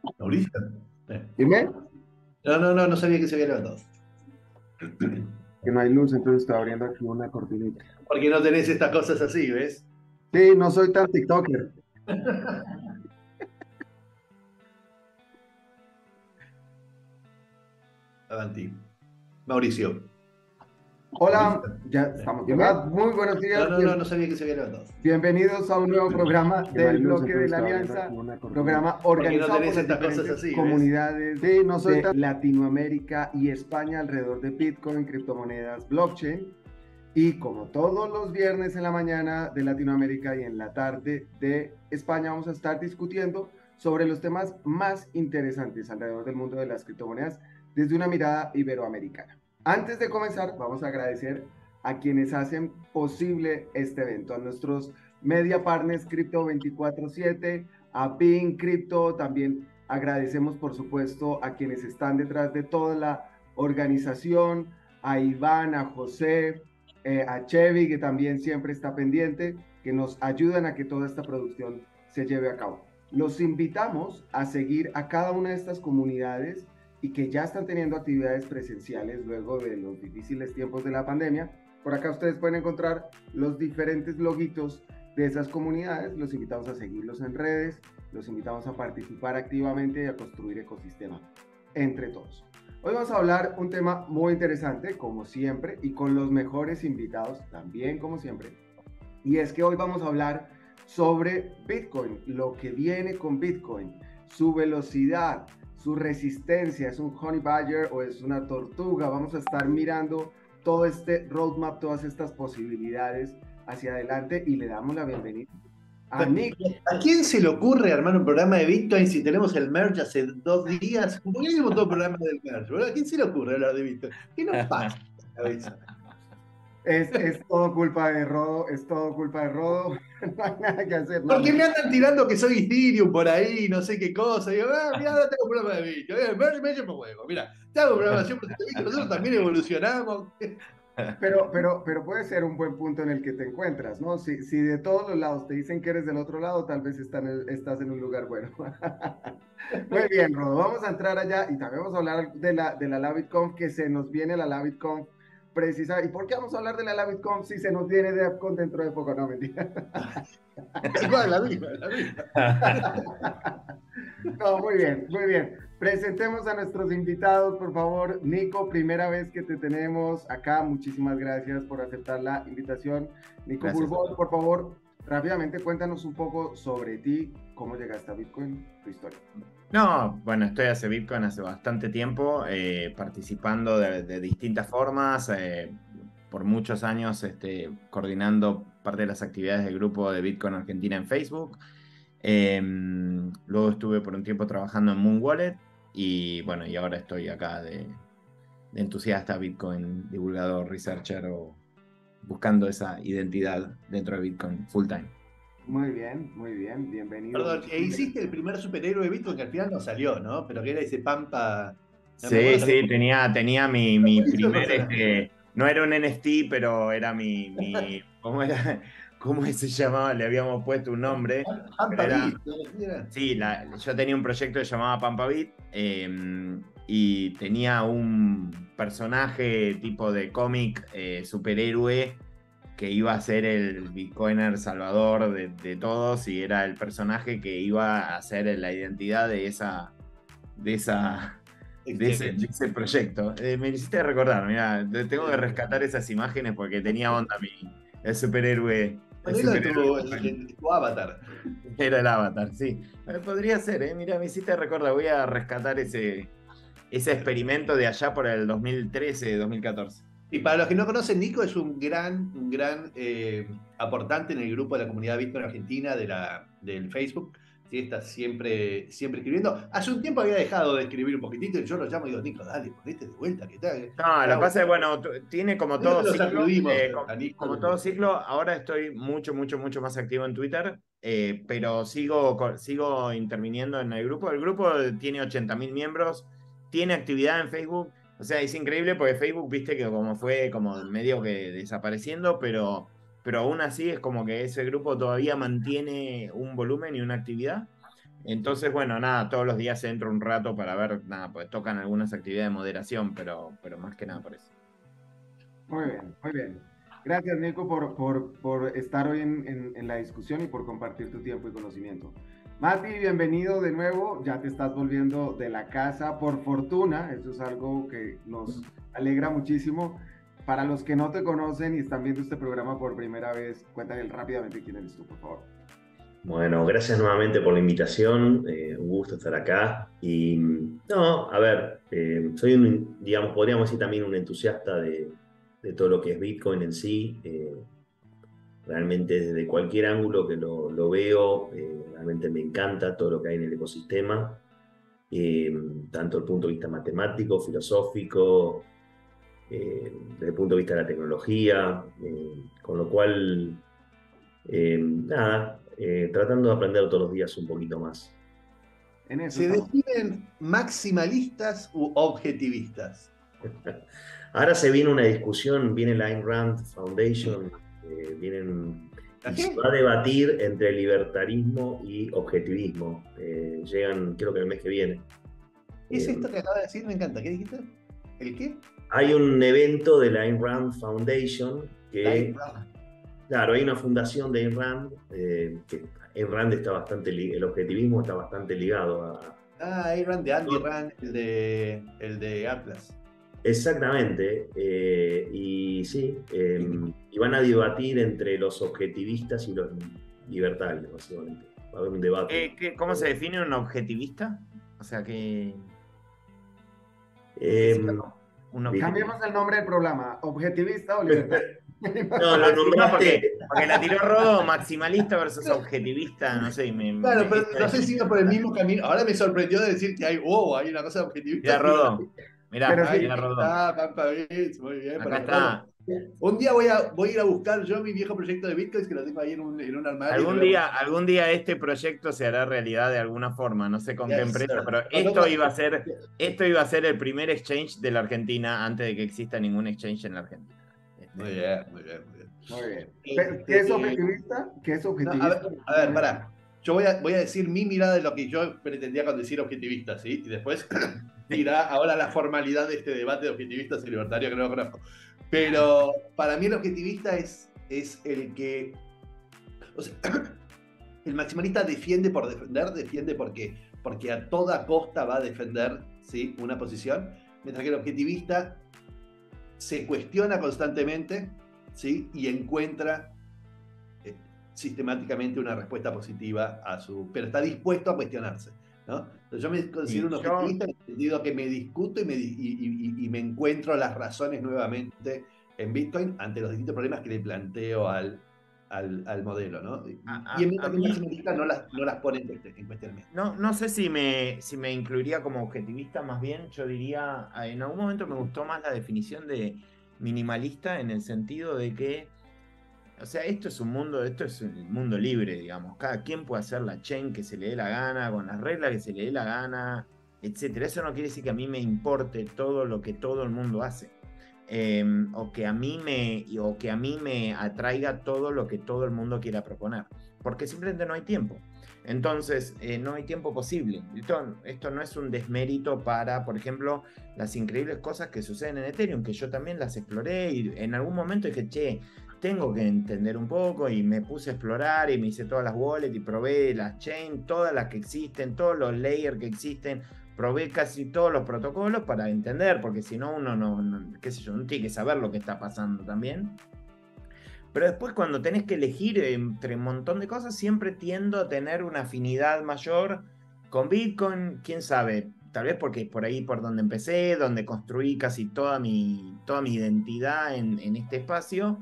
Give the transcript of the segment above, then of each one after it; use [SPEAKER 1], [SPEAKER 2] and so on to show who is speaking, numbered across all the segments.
[SPEAKER 1] Mauricio.
[SPEAKER 2] Dime
[SPEAKER 1] No sabía que se había levantado.
[SPEAKER 2] que no hay luz, entonces estoy abriendo aquí una cortinita.
[SPEAKER 1] Porque no tenés estas cosas así, ¿ves?
[SPEAKER 2] Sí, no soy tan TikToker.
[SPEAKER 1] Avanti. Mauricio. Mauricio.
[SPEAKER 2] Hola, ya estamos,
[SPEAKER 1] Dime.
[SPEAKER 2] ¿verdad? Muy buenos días.
[SPEAKER 1] No sabía que se había levantado.
[SPEAKER 2] Bienvenidos a un nuevo programa
[SPEAKER 1] Que no hay
[SPEAKER 2] del
[SPEAKER 1] luz,
[SPEAKER 2] bloque de
[SPEAKER 1] entonces
[SPEAKER 2] la
[SPEAKER 1] estoy abriendo aquí
[SPEAKER 2] Alianza,
[SPEAKER 1] una cortinita.
[SPEAKER 2] programa
[SPEAKER 1] Porque no
[SPEAKER 2] organizado por
[SPEAKER 1] tenés
[SPEAKER 2] las
[SPEAKER 1] estas cosas
[SPEAKER 2] diferentes
[SPEAKER 1] así, ¿ves?
[SPEAKER 2] comunidades
[SPEAKER 1] Sí, no soy
[SPEAKER 2] de
[SPEAKER 1] tan...
[SPEAKER 2] Latinoamérica y España alrededor de Bitcoin, criptomonedas, blockchain. Y como todos los viernes en la mañana de Latinoamérica y en la tarde de España, vamos a estar discutiendo sobre los temas más interesantes alrededor del mundo de las criptomonedas desde una mirada iberoamericana. Antes de comenzar, vamos a agradecer a quienes hacen posible este evento, a nuestros media partners Crypto 24/7, a Ping Crypto, también agradecemos por supuesto a quienes están detrás de toda la organización, a Iván, a José, a Chevy, que también siempre está pendiente, que nos ayudan a que toda esta producción se lleve a cabo. Los invitamos a seguir a cada una de estas comunidades y que ya están teniendo actividades presenciales luego de los difíciles tiempos de la pandemia. Por acá ustedes pueden encontrar los diferentes logitos de esas comunidades. Los invitamos a seguirlos en redes, los invitamos a participar activamente y a construir ecosistema entre todos. Hoy vamos a hablar un tema muy interesante, como siempre, y con los mejores invitados, también como siempre. Y es que hoy vamos a hablar sobre Bitcoin, lo que viene con Bitcoin, su velocidad, su resistencia, es un honey badger o es una tortuga. Vamos a estar mirando todo este roadmap, todas estas posibilidades hacia adelante y le damos la bienvenida a Nick.
[SPEAKER 1] ¿A quién se le ocurre armar un programa de Bitcoin si tenemos el merge hace 2 días? ¿Por qué tenemos todo el programa del merge, boludo? ¿A quién se le ocurre hablar de Bitcoin? ¿Qué nos pasa en la cabeza?
[SPEAKER 2] Es todo culpa de Rodo, es todo culpa de Rodo. No hay nada que hacer, no,
[SPEAKER 1] Porque
[SPEAKER 2] mentira.
[SPEAKER 1] me andan tirando que soy Ethereum por ahí, no sé qué cosa. Y digo, mira, ahora tengo un programa de Bitcoin. Me llevo juego. Mira, te hago programación por Bitcoin, nosotros también evolucionamos.
[SPEAKER 2] Pero puede ser un buen punto en el que te encuentras, ¿no? Si de todos los lados te dicen que eres del otro lado, tal vez estás en un lugar bueno. Muy bien, Rodo, vamos a entrar allá y también vamos a hablar de la LabitConf, que se nos viene la LabitConf precisa. ¿Y por qué vamos a hablar de la LabitConf si se nos viene DevCon dentro de poco? No, mentira.
[SPEAKER 1] Igual, la misma, la misma.
[SPEAKER 2] No, muy bien, muy bien. Presentemos a nuestros invitados, por favor. Nico, primera vez que te tenemos acá. Muchísimas gracias por aceptar la invitación. Nico
[SPEAKER 3] Gracias a
[SPEAKER 2] Bourbon,
[SPEAKER 3] todos.
[SPEAKER 2] por favor, rápidamente cuéntanos un poco sobre ti, cómo llegaste a Bitcoin, tu historia.
[SPEAKER 3] No, bueno, estoy hace Bitcoin hace bastante tiempo, participando de distintas formas, por muchos años coordinando parte de las actividades del grupo de Bitcoin Argentina en Facebook. Luego estuve por un tiempo trabajando en Moon Wallet y bueno, y ahora estoy acá de entusiasta Bitcoin, divulgador, researcher o buscando esa identidad dentro de Bitcoin full time.
[SPEAKER 2] Muy bien, bienvenido.
[SPEAKER 1] Perdón,
[SPEAKER 2] Muchísimas
[SPEAKER 1] hiciste el
[SPEAKER 2] gracias.
[SPEAKER 1] primer superhéroe de Bitcoin que al final no salió, ¿no? Pero que era ese Pampa. No me
[SPEAKER 3] Sí,
[SPEAKER 1] acuerdo.
[SPEAKER 3] sí, tenía mi
[SPEAKER 1] Buenísimo
[SPEAKER 3] primer,
[SPEAKER 1] personaje.
[SPEAKER 3] no era un NFT, pero era ¿cómo era? ¿Cómo se llamaba? Le habíamos puesto un nombre, pero
[SPEAKER 1] Pampa
[SPEAKER 3] era,
[SPEAKER 1] Beat, ¿no? Era.
[SPEAKER 3] sí, yo tenía un proyecto que se llamaba Pampavit, y tenía un personaje tipo de cómic, superhéroe que iba a ser el Bitcoiner salvador de todos y era el personaje que iba a ser la identidad de esa de
[SPEAKER 1] Excelente.
[SPEAKER 3] ese proyecto. Me hiciste recordar, mira, tengo que rescatar esas imágenes porque tenía onda el superhéroe, el
[SPEAKER 1] Ponelo en
[SPEAKER 3] superhéroe
[SPEAKER 1] tu avatar.
[SPEAKER 3] era el avatar, sí. Podría ser, mira, me hiciste recordar, voy a rescatar ese experimento de allá por el 2013, 2014.
[SPEAKER 1] Y para los que no conocen, Nico es un gran aportante en el grupo de la comunidad Bitcoin Argentina del Facebook. Sí, está siempre escribiendo. Hace un tiempo había dejado de escribir un poquitito y yo lo llamo y digo, Nico, dale, ponete de vuelta, ¿qué tal?
[SPEAKER 3] No, lo que pasa es, bueno, tiene como
[SPEAKER 1] Medio
[SPEAKER 3] todo
[SPEAKER 1] que lo
[SPEAKER 3] ciclo,
[SPEAKER 1] sacudimos a Nico
[SPEAKER 3] como todo
[SPEAKER 1] como.
[SPEAKER 3] ciclo, ahora estoy mucho más activo en Twitter, pero sigo interviniendo en el grupo. El grupo tiene 80.000 miembros, tiene actividad en Facebook, o sea, es increíble porque Facebook, viste que como fue como medio que desapareciendo, pero aún así es como que ese grupo todavía mantiene un volumen y una actividad. Entonces, bueno, nada, todos los días entro un rato para ver, nada, pues tocan algunas actividades de moderación, pero más que nada por eso.
[SPEAKER 2] Muy bien, muy bien. Gracias, Nico, por estar hoy en la discusión y por compartir tu tiempo y conocimiento. Mati, bienvenido de nuevo. Ya te estás volviendo de la casa por fortuna. Eso es algo que nos alegra muchísimo. Para los que no te conocen y están viendo este programa por primera vez, cuéntale rápidamente quién eres tú, por favor.
[SPEAKER 4] Bueno, gracias nuevamente por la invitación, un gusto estar acá. Y no, a ver, soy digamos, podríamos decir también un entusiasta de todo lo que es Bitcoin en sí. Realmente desde cualquier ángulo que lo veo, realmente me encanta todo lo que hay en el ecosistema, tanto desde el punto de vista matemático, filosófico, desde el punto de vista de la tecnología, con lo cual, nada. Tratando de aprender todos los días un poquito más.
[SPEAKER 2] En eso
[SPEAKER 1] ¿Se
[SPEAKER 2] estamos.
[SPEAKER 1] definen maximalistas u objetivistas?
[SPEAKER 4] Ahora se viene una discusión, viene la Ayn Rand Foundation, y se va a debatir entre libertarismo y objetivismo. Llegan, creo que el mes que viene.
[SPEAKER 1] ¿Qué es esto que acaba de decir? Me encanta. ¿Qué dijiste? ¿El qué?
[SPEAKER 4] Hay un evento de la Ayn Rand Foundation que...
[SPEAKER 1] Ayn Rand.
[SPEAKER 4] Claro, hay una fundación de Ayn Rand, que Ayn Rand está bastante, el objetivismo está bastante ligado a...
[SPEAKER 1] Ayn Rand de Andy Rand, el de Atlas.
[SPEAKER 4] Exactamente, y sí, y van a debatir entre los objetivistas y los libertarios, básicamente. Va a haber un debate.
[SPEAKER 3] ¿Cómo se define un objetivista? O sea que...
[SPEAKER 2] Cambiemos el nombre del programa, objetivista o libertario.
[SPEAKER 4] No, lo nombraste.
[SPEAKER 3] Porque la tiró Rodo, maximalista versus objetivista, no sé.
[SPEAKER 1] Claro, pero no sé si iba por el mismo camino. Ahora me sorprendió de decir que hay una cosa objetivista.
[SPEAKER 3] Mira, Rodo. Mirá, Rodo.
[SPEAKER 1] Pampa Bits, muy bien.
[SPEAKER 3] Acá está.
[SPEAKER 1] Un día voy a ir a buscar yo mi viejo proyecto de Bitcoin, que lo tengo ahí en un armario.
[SPEAKER 3] Algún día este proyecto se hará realidad de alguna forma, no sé con qué empresa, pero esto iba a ser el primer exchange de la Argentina antes de que exista ningún exchange en la Argentina.
[SPEAKER 1] Muy bien.
[SPEAKER 2] Muy bien. ¿Qué es objetivista? ¿Qué es objetivista?
[SPEAKER 1] No, a ver, pará. Yo voy a decir mi mirada de lo que yo pretendía con decir objetivista, ¿sí? Y después dirá ahora la formalidad de este debate de objetivistas y libertarios que no lo conozco. Pero para mí el objetivista es el que... O sea, el maximalista defiende por defender, defiende porque a toda costa va a defender, ¿sí?, una posición, mientras que el objetivista se cuestiona constantemente, ¿sí?, y encuentra sistemáticamente una respuesta positiva pero está dispuesto a cuestionarse, ¿no? Entonces yo me considero un objetivista en el sentido que me discuto y me encuentro las razones nuevamente en Bitcoin ante los distintos problemas que le planteo al modelo, ¿no? Y en mi maximalista no las pone en cuestión.
[SPEAKER 3] No sé si me incluiría como objetivista, más bien yo diría, en algún momento me gustó más la definición de minimalista en el sentido de que, o sea, esto es un mundo libre, digamos. Cada quien puede hacer la chain que se le dé la gana, con las reglas que se le dé la gana, etc. Eso no quiere decir que a mí me importe todo lo que todo el mundo hace. O que a mí me atraiga todo lo que todo el mundo quiera proponer, porque simplemente no hay tiempo. Entonces, no hay tiempo posible. Esto no es un desmérito para, por ejemplo, las increíbles cosas que suceden en Ethereum, que yo también las exploré y en algún momento dije, che, tengo que entender un poco, y me puse a explorar y me hice todas las wallets y probé las chain, todas las que existen, todos los layers que existen. Probé casi todos los protocolos para entender, porque si no uno no tiene que saber lo que está pasando también. Pero después cuando tenés que elegir entre un montón de cosas, siempre tiendo a tener una afinidad mayor con Bitcoin, quién sabe, tal vez porque es por ahí por donde empecé, donde construí casi toda mi identidad en este espacio,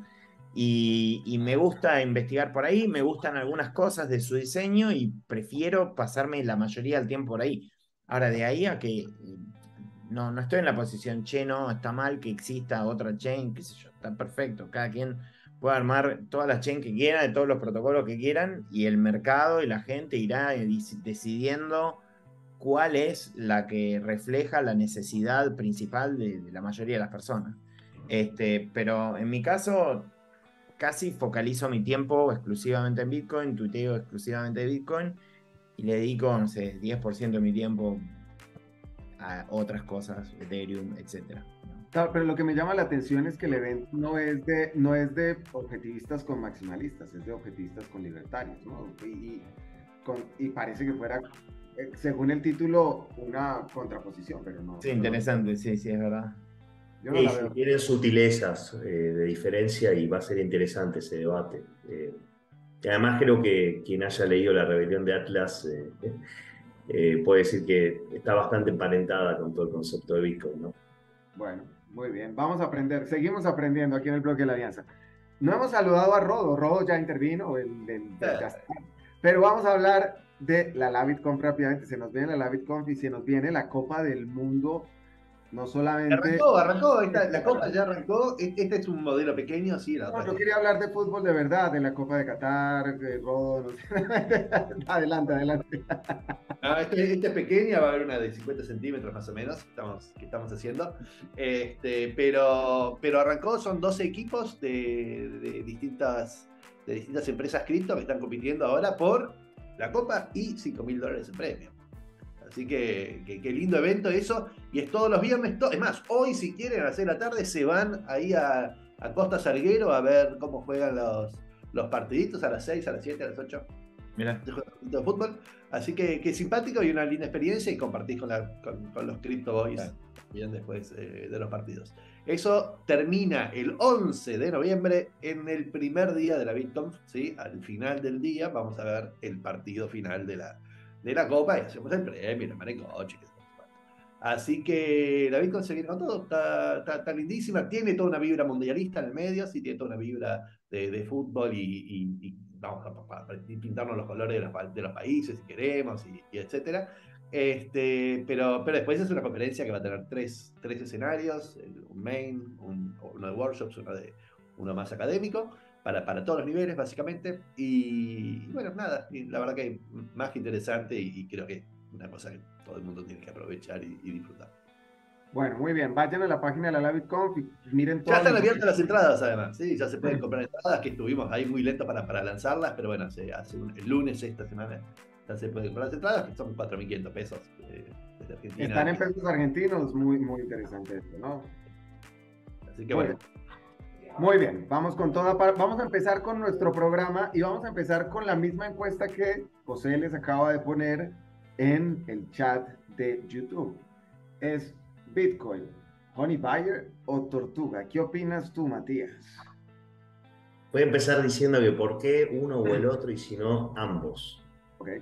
[SPEAKER 3] y me gusta investigar por ahí, me gustan algunas cosas de su diseño y prefiero pasarme la mayoría del tiempo por ahí. Ahora, de ahí a que no estoy en la posición, che, no, está mal que exista otra chain, qué sé yo, está perfecto, cada quien puede armar todas las chains que quiera, de todos los protocolos que quieran, y el mercado y la gente irá decidiendo cuál es la que refleja la necesidad principal de la mayoría de las personas. Pero en mi caso, casi focalizo mi tiempo exclusivamente en Bitcoin, tuiteo exclusivamente de Bitcoin, y le dedico, no sé, 10% de mi tiempo a otras cosas, Ethereum, etc.
[SPEAKER 2] Claro, pero lo que me llama la atención es que el evento no es de objetivistas con maximalistas, es de objetivistas con libertarios, ¿no? Y parece que fuera, según el título, una contraposición, pero no.
[SPEAKER 3] Sí, interesante, sí, sí, es verdad.
[SPEAKER 2] Yo no la
[SPEAKER 4] Sí,
[SPEAKER 2] veo.
[SPEAKER 4] tienen sutilezas de diferencia y va a ser interesante ese debate. Y además creo que quien haya leído La Rebelión de Atlas puede decir que está bastante emparentada con todo el concepto de Bitcoin, ¿no?
[SPEAKER 2] Bueno, muy bien. Vamos a aprender. Seguimos aprendiendo aquí en el bloque de la Alianza. No hemos saludado a Rodo. Rodo ya intervino, ya está. Pero vamos a hablar de la LabitConf rápidamente. Se nos viene la LabitConf y se nos viene la Copa del Mundo. No solamente.
[SPEAKER 1] Arrancó, la Copa ya arrancó. Este es un modelo pequeño, sí.
[SPEAKER 2] No, yo quería hablar de fútbol de verdad, de la Copa de Qatar, de Rodo. No sé. Adelante, adelante.
[SPEAKER 1] Esta es pequeña, va a haber una de 50 centímetros más o menos que estamos haciendo. Pero arrancó, son 12 equipos de distintas empresas cripto que están compitiendo ahora por la Copa y $5.000 en premio. Así que qué lindo evento eso. Y es todos los viernes. Es más, hoy si quieren a las 6 de la tarde se van ahí a Costa Salguero a ver cómo juegan los partiditos a las 6, a las 7, a las 8.
[SPEAKER 3] Mirá.
[SPEAKER 1] De fútbol. Así que simpático y una linda experiencia y compartís con los Crypto Boys bien después de los partidos. Eso termina el 11 de noviembre en el primer día de la BitConf, ¿sí? Al final del día vamos a ver el partido final de la Copa y hacemos el premio, el maricoche. Así que la BitConf se viene con todo, está lindísima, tiene toda una vibra mundialista en el medio, sí, tiene toda una vibra de fútbol y vamos a pintarnos los colores de los países si queremos y etcétera. Pero después es una conferencia que va a tener tres escenarios, un main, uno de workshops, uno más académico, para todos los niveles básicamente. Y bueno, nada, la verdad que más que interesante y creo que es una cosa que todo el mundo tiene que aprovechar y disfrutar.
[SPEAKER 2] Bueno, muy bien. Vayan a la página de la LabitConf y miren todo.
[SPEAKER 1] Ya están abiertas las entradas, además. Sí, ya se pueden comprar entradas, que estuvimos ahí muy lentos para lanzarlas, pero bueno, el lunes esta semana ya se pueden comprar las entradas, que son 4.500 pesos desde Argentina.
[SPEAKER 2] Están en pesos argentinos, muy, muy interesante esto, ¿no?
[SPEAKER 1] Así que bueno.
[SPEAKER 2] Muy bien, vamos con vamos a empezar con nuestro programa y vamos a empezar con la misma encuesta que José les acaba de poner en el chat de YouTube. Es Bitcoin, Honey Badger o Tortuga. ¿Qué opinas tú, Matías?
[SPEAKER 4] Voy a empezar diciendo que por qué uno o el otro y si no, ambos.
[SPEAKER 2] Okay.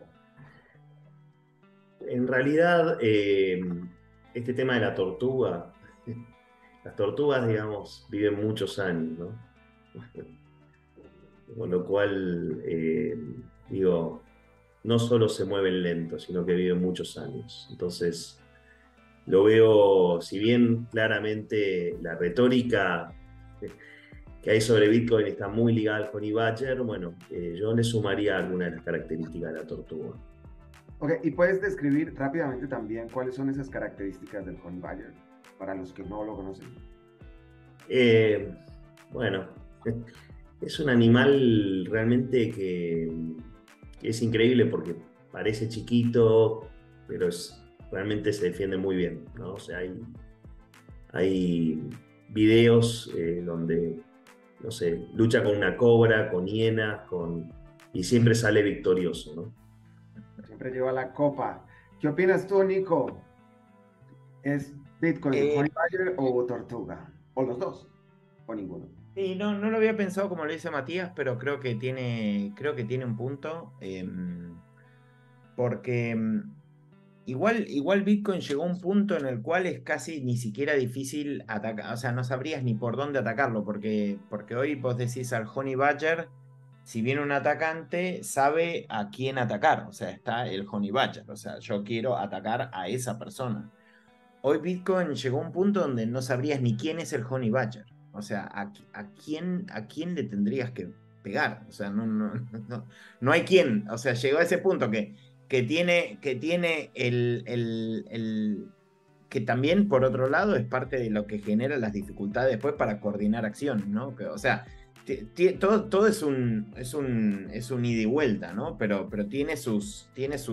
[SPEAKER 4] En realidad, este tema de la tortuga, las tortugas, digamos, viven muchos años, ¿no? Con lo cual, digo, no solo se mueven lento, sino que viven muchos años. Entonces, lo veo, si bien claramente la retórica que hay sobre Bitcoin está muy ligada al Honey Badger, bueno, yo le sumaría alguna de las características de la tortuga.
[SPEAKER 2] Ok, y puedes describir rápidamente también cuáles son esas características del Honey Badger, para los que no lo conocen.
[SPEAKER 4] Bueno, es un animal realmente que es increíble porque parece chiquito, pero realmente se defiende muy bien, ¿no? O sea, hay videos donde, no sé, lucha con una cobra, con hienas, y siempre sale victorioso, ¿no?
[SPEAKER 2] Siempre lleva la copa. ¿Qué opinas tú, Nico? ¿Es Bitcoin, Honey Badger o Tortuga? ¿O los dos? ¿O ninguno?
[SPEAKER 3] Sí, no lo había pensado como lo dice Matías, pero creo que tiene un punto. Porque igual Bitcoin llegó a un punto en el cual es casi ni siquiera difícil atacar, o sea, no sabrías ni por dónde atacarlo, porque hoy vos decís al Honey Badger, si viene un atacante, sabe a quién atacar, o sea, está el Honey Badger, o sea, yo quiero atacar a esa persona. Hoy Bitcoin llegó a un punto donde no sabrías ni quién es el Honey Badger, o sea, a quién le tendrías que pegar, o sea, no hay quién, o sea, llegó a ese punto que tiene que también, por otro lado, es parte de lo que genera las dificultades después para coordinar acciones, ¿no? O sea, todo es un ida y vuelta, ¿no? Pero tiene sus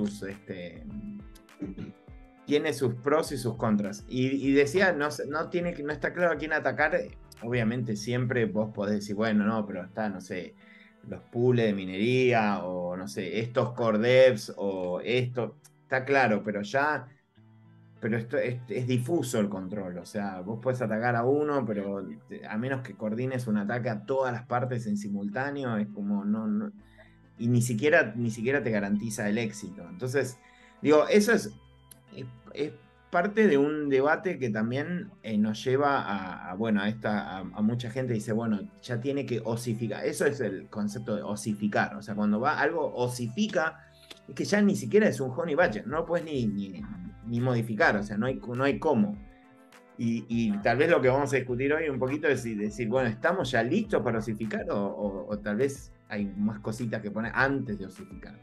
[SPEAKER 3] pros y sus contras. Y decía, no está claro a quién atacar. Obviamente siempre vos podés decir, bueno, no, pero está, no sé, los pools de minería, o no sé, estos core devs, o esto, está claro, pero esto es difuso el control. O sea, vos podés atacar a uno, pero a menos que coordines un ataque a todas las partes en simultáneo, es como no, y ni siquiera te garantiza el éxito. Entonces, digo, eso es parte de un debate que también nos lleva a mucha gente dice, bueno, ya tiene que osificar. Eso es el concepto de osificar. O sea, cuando algo osifica, es que ya ni siquiera es un honey badger, no lo puedes ni modificar, o sea, no hay cómo. Y tal vez lo que vamos a discutir hoy un poquito es decir, bueno, ¿estamos ya listos para osificar o tal vez hay más cositas que poner antes de osificar?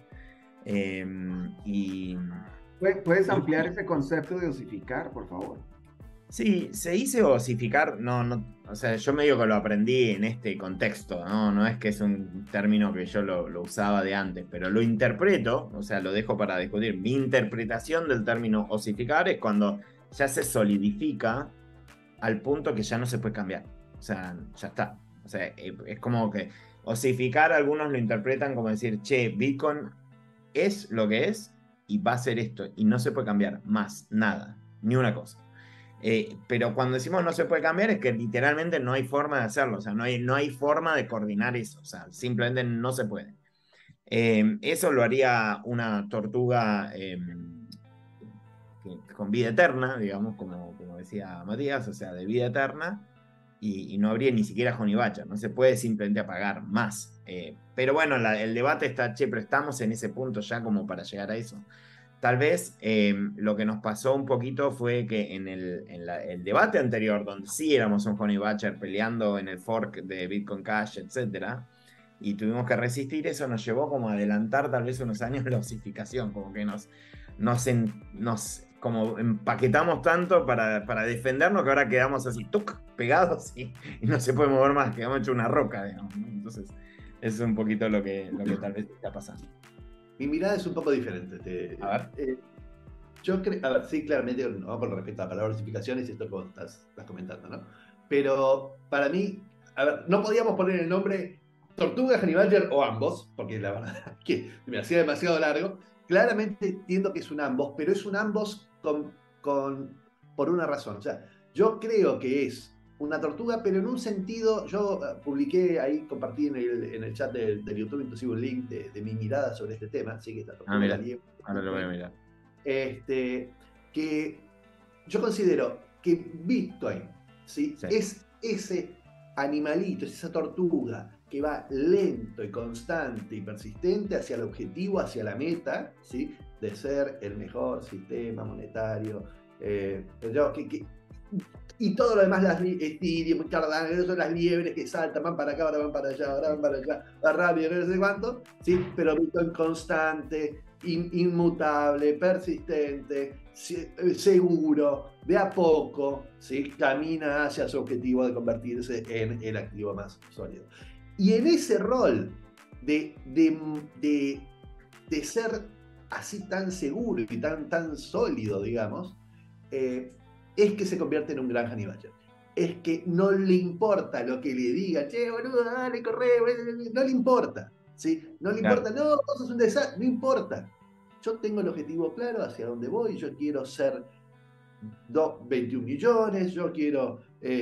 [SPEAKER 2] ¿Puedes ampliar ese concepto de osificar, por favor?
[SPEAKER 3] Sí, se dice osificar, o sea, yo medio que lo aprendí en este contexto, no es que es un término que yo lo usaba de antes, pero lo interpreto, o sea, lo dejo para discutir. Mi interpretación del término osificar es cuando ya se solidifica al punto que ya no se puede cambiar, o sea, ya está. O sea, es como que osificar algunos lo interpretan como decir, che, Bitcoin es lo que es y va a ser esto, y no se puede cambiar más nada, ni una cosa. Pero cuando decimos no se puede cambiar es que literalmente no hay forma de hacerlo, o sea, no hay forma de coordinar eso, o sea, simplemente no se puede. Eso lo haría una tortuga con vida eterna, digamos, como decía Matías, o sea, de vida eterna, y no habría ni siquiera honey badger, no se puede simplemente apagar más. Pero bueno, el debate está, pero estamos en ese punto ya como para llegar a eso. Tal vez lo que nos pasó un poquito fue que en el debate anterior, donde sí éramos un honey badger peleando en el fork de Bitcoin Cash, etc., y tuvimos que resistir, eso nos llevó como a adelantar tal vez unos años la osificación, como que nos como empaquetamos tanto para defendernos que ahora quedamos así, pegados y no se puede mover más, quedamos hecho una roca, digamos, ¿no? Entonces, eso es un poquito lo que tal vez está pasando.
[SPEAKER 1] Mi mirada es un poco diferente.
[SPEAKER 3] A ver.
[SPEAKER 1] Yo creo, a ver, sí, claramente, ¿no? Con respecto a la palabra osificaciones, esto que vos estás comentando, ¿no? Pero para mí, a ver, no podíamos poner el nombre Tortuga, honey badger o ambos, porque la verdad es que me hacía demasiado largo. Claramente entiendo que es un ambos, pero es un ambos por una razón. O sea, yo creo que es una tortuga, pero en un sentido, yo publiqué ahí, compartí en el chat de YouTube, inclusive un link de mi mirada sobre este tema, así que esta tortuga
[SPEAKER 3] mira, ahora lo voy a mirar.
[SPEAKER 1] Que yo considero que Bitcoin, ¿sí? Es ese animalito, es esa tortuga que va lento y constante y persistente hacia el objetivo, hacia la meta, ¿sí? De ser el mejor sistema monetario, y todo lo demás, las Ethereum, Cardano, eso son las liebres que saltan, van para acá, ahora van para allá, ahora van para allá, va rápido, no sé cuánto, ¿sí? Pero Bitcoin constante, inmutable, persistente, seguro, de a poco, ¿sí? Camina hacia su objetivo de convertirse en el activo más sólido. Y en ese rol de ser así tan seguro y tan sólido, digamos, es que se convierte en un gran honey badger. Es que no le importa lo que le diga, che, boludo, dale, corre, no le importa, ¿sí? No le importa, no, vos sos un desastre, no importa. Yo tengo el objetivo claro hacia dónde voy, yo quiero ser 21 millones, yo quiero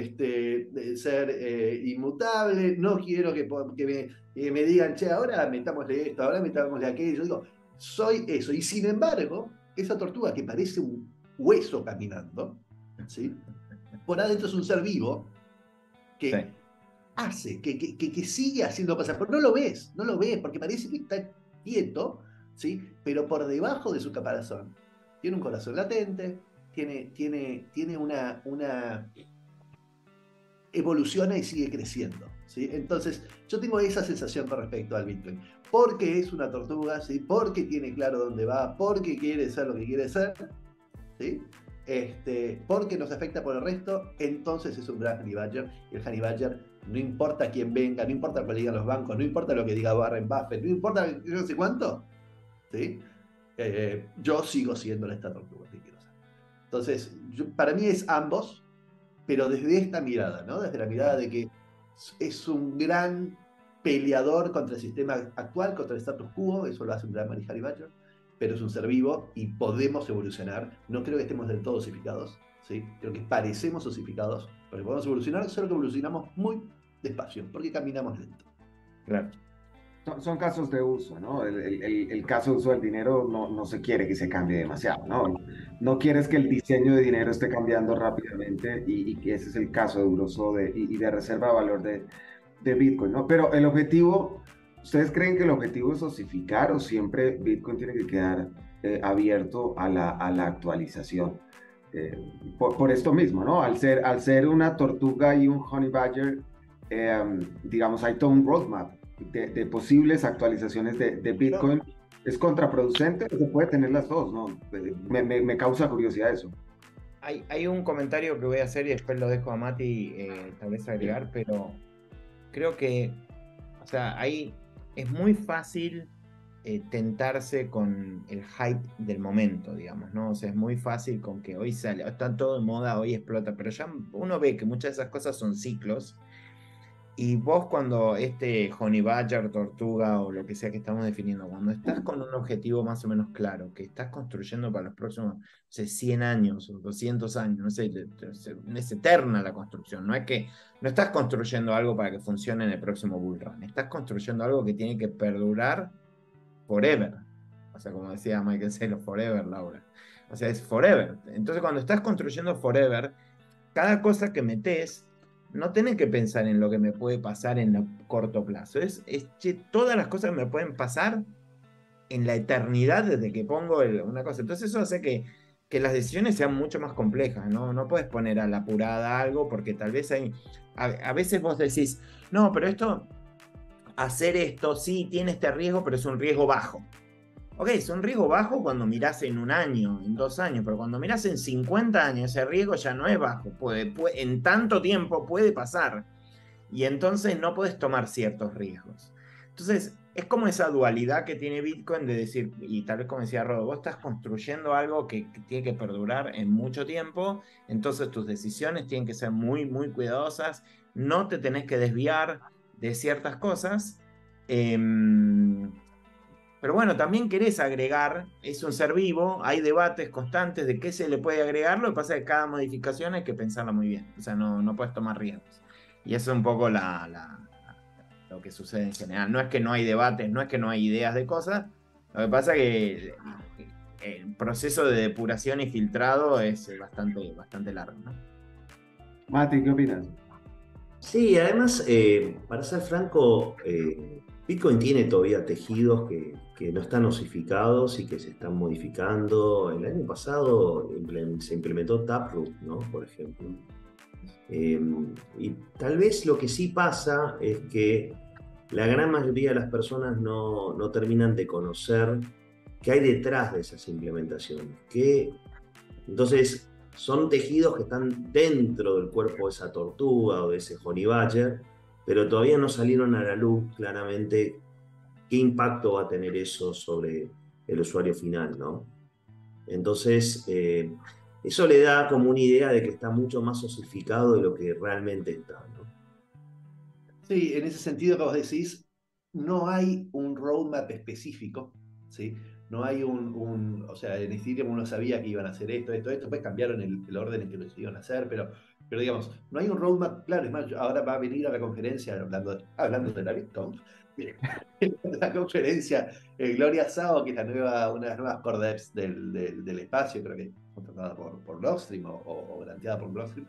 [SPEAKER 1] ser inmutable, no quiero que me digan, che, ahora metámosle esto, ahora metámosle aquello. Yo digo, soy eso. Y sin embargo, esa tortuga que parece un hueso caminando, ¿sí? Por adentro es un ser vivo que hace, que sigue haciendo cosas, pero no lo ves, porque parece que está quieto, ¿sí? Pero por debajo de su caparazón tiene un corazón latente, tiene una evoluciona y sigue creciendo, ¿sí? Entonces, yo tengo esa sensación con respecto al Bitcoin, porque es una tortuga, ¿sí? Porque tiene claro dónde va, porque quiere ser lo que quiere ser, ¿sí? Porque nos afecta por el resto, entonces es un gran honey badger, y el honey badger No importa quién venga, no importa lo que digan los bancos, no importa lo que diga Warren Buffett, no importa yo no sé cuánto, ¿sí? Yo sigo siendo esta tortuga que quiero ser. Entonces, para mí es ambos, pero desde esta mirada, ¿no? Desde la mirada de que es un gran peleador contra el sistema actual, contra el status quo, eso lo hace un gran Harry Badger, pero es un ser vivo y podemos evolucionar. No creo que estemos del todo osificados, ¿sí? Creo que parecemos osificados, pero podemos evolucionar, solo que evolucionamos muy despacio, porque caminamos lento.
[SPEAKER 3] Claro.
[SPEAKER 2] Son casos de uso, ¿no? El caso de uso del dinero no se quiere que se cambie demasiado, ¿no? No quieres que el diseño de dinero esté cambiando rápidamente y que ese es el caso de uso y de reserva de valor de Bitcoin, ¿no? Pero el objetivo, ¿ustedes creen que el objetivo es osificar o siempre Bitcoin tiene que quedar abierto a la actualización? Por esto mismo, ¿no? Al ser una tortuga y un honey badger, digamos, hay todo un roadmap de posibles actualizaciones de Bitcoin. ¿Es contraproducente o se puede tener las dos, no? Me causa curiosidad eso.
[SPEAKER 3] Hay un comentario que voy a hacer y después lo dejo a Mati tal vez agregar, pero creo que, o sea, ahí es muy fácil tentarse con el hype del momento, digamos, ¿no? O sea, es muy fácil con que hoy sale, está todo de moda, hoy explota, pero ya uno ve que muchas de esas cosas son ciclos. Y vos cuando honey badger, tortuga o lo que sea que estamos definiendo, cuando estás con un objetivo más o menos claro, que estás construyendo para los próximos, no sé, 100 años o 200 años, no sé, es eterna la construcción, no es que no estás construyendo algo para que funcione en el próximo bull run, estás construyendo algo que tiene que perdurar forever. O sea, como decía Michael Saylor, forever, Laura. O sea, es forever. Entonces cuando estás construyendo forever, cada cosa que metes no tenés que pensar en lo que me puede pasar en el corto plazo. Todas las cosas que me pueden pasar en la eternidad desde que pongo una cosa. Entonces eso hace que las decisiones sean mucho más complejas, ¿no? No puedes poner a la apurada algo porque tal vez a veces vos decís, no, pero hacer esto sí tiene este riesgo, pero es un riesgo bajo. Ok, es un riesgo bajo cuando mirás en 1 año, en 2 años, pero cuando mirás en 50 años, ese riesgo ya no es bajo. En tanto tiempo puede pasar. Y entonces no puedes tomar ciertos riesgos. Entonces, es como esa dualidad que tiene Bitcoin de decir, y tal vez como decía Rodo, vos estás construyendo algo que tiene que perdurar en mucho tiempo, entonces tus decisiones tienen que ser muy, muy cuidadosas, no te tenés que desviar de ciertas cosas. Pero bueno, también querés agregar, es un ser vivo, hay debates constantes de qué se le puede agregar, lo que pasa es que cada modificación hay que pensarla muy bien, o sea, no puedes tomar riesgos. Y eso es un poco lo que sucede en general. No es que no hay debates, no es que no hay ideas de cosas, lo que pasa es que el proceso de depuración y filtrado es bastante largo, ¿no?
[SPEAKER 2] Mati, ¿qué opinas?
[SPEAKER 4] Sí, además, para ser franco, Bitcoin tiene todavía tejidos que no están osificados y que se están modificando. El año pasado se implementó Taproot, ¿no? Por ejemplo. Y tal vez lo que sí pasa es que la gran mayoría de las personas no terminan de conocer qué hay detrás de esas implementaciones. Entonces, son tejidos que están dentro del cuerpo de esa tortuga o de ese honey badger, pero todavía no salieron a la luz claramente qué impacto va a tener eso sobre el usuario final, ¿no? Entonces, eso le da como una idea de que está mucho más osificado de lo que realmente está, ¿no?
[SPEAKER 1] Sí, en ese sentido que vos decís, no hay un roadmap específico, ¿sí? No hay o sea, en Ethereum uno sabía que iban a hacer esto, después cambiaron el orden en que lo iban a hacer, pero digamos, no hay un roadmap claro. Es más, ahora va a venir a la conferencia, hablando de la BitConf, la conferencia Gloria Sao, que es una de las nuevas core devs del espacio, creo que contratada por Blockstream o granteada por Blockstream,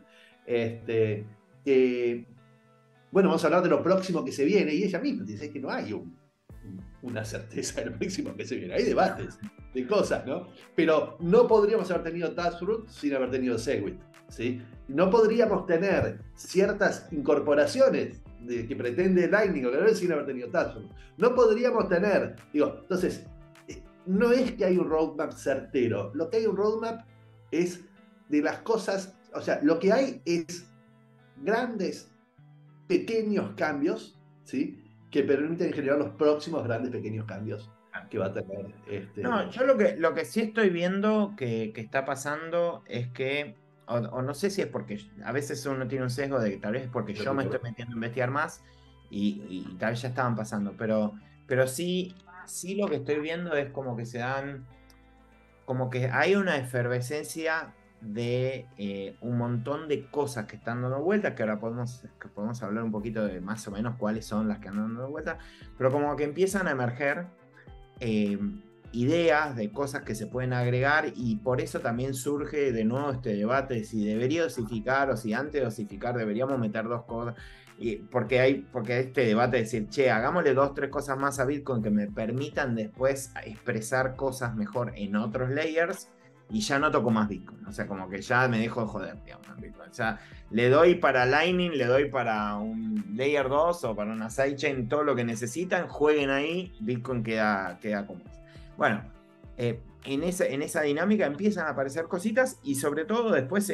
[SPEAKER 1] bueno, vamos a hablar de lo próximo que se viene, y ella misma dice que no hay una certeza de lo próximo que se viene. Hay debates de cosas, ¿no? Pero no podríamos haber tenido Taproot sin haber tenido Segwit, ¿sí? No podríamos tener ciertas incorporaciones que pretende Lightning o que sin haber tenido Taproot. No podríamos tener, entonces, no es que hay un roadmap certero. Lo que hay un roadmap es de las cosas, o sea, lo que hay es grandes pequeños cambios, ¿sí? Que permiten generar los próximos grandes pequeños cambios que va a tener
[SPEAKER 3] No, yo lo que sí estoy viendo que está pasando es que, o no sé si es porque a veces uno tiene un sesgo de que tal vez es porque yo me estoy metiendo a investigar más y tal vez ya estaban pasando, pero sí, sí lo que estoy viendo es como que se dan, como que hay una efervescencia de un montón de cosas que están dando vueltas, que ahora podemos hablar un poquito de más o menos cuáles son las que andan dando vueltas, pero como que empiezan a emerger eh, ideas de cosas que se pueden agregar y por eso también surge de nuevo este debate de si debería dosificar o si antes de dosificar deberíamos meter dos cosas. Porque este debate de decir, che, hagámosle 2, 3 cosas más a Bitcoin que me permitan después expresar cosas mejor en otros layers y ya no toco más Bitcoin. O sea, como que ya me dejo de joder, digamos, en Bitcoin. O sea, le doy para Lightning, le doy para un Layer 2 o para una sidechain, todo lo que necesitan, jueguen ahí, Bitcoin queda como es. Bueno, en esa dinámica empiezan a aparecer cositas y sobre todo después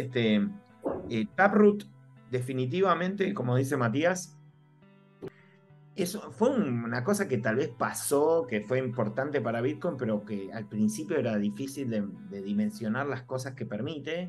[SPEAKER 3] Taproot definitivamente, como dice Matías, eso fue una cosa que tal vez pasó, que fue importante para Bitcoin, pero que al principio era difícil de dimensionar las cosas que permite.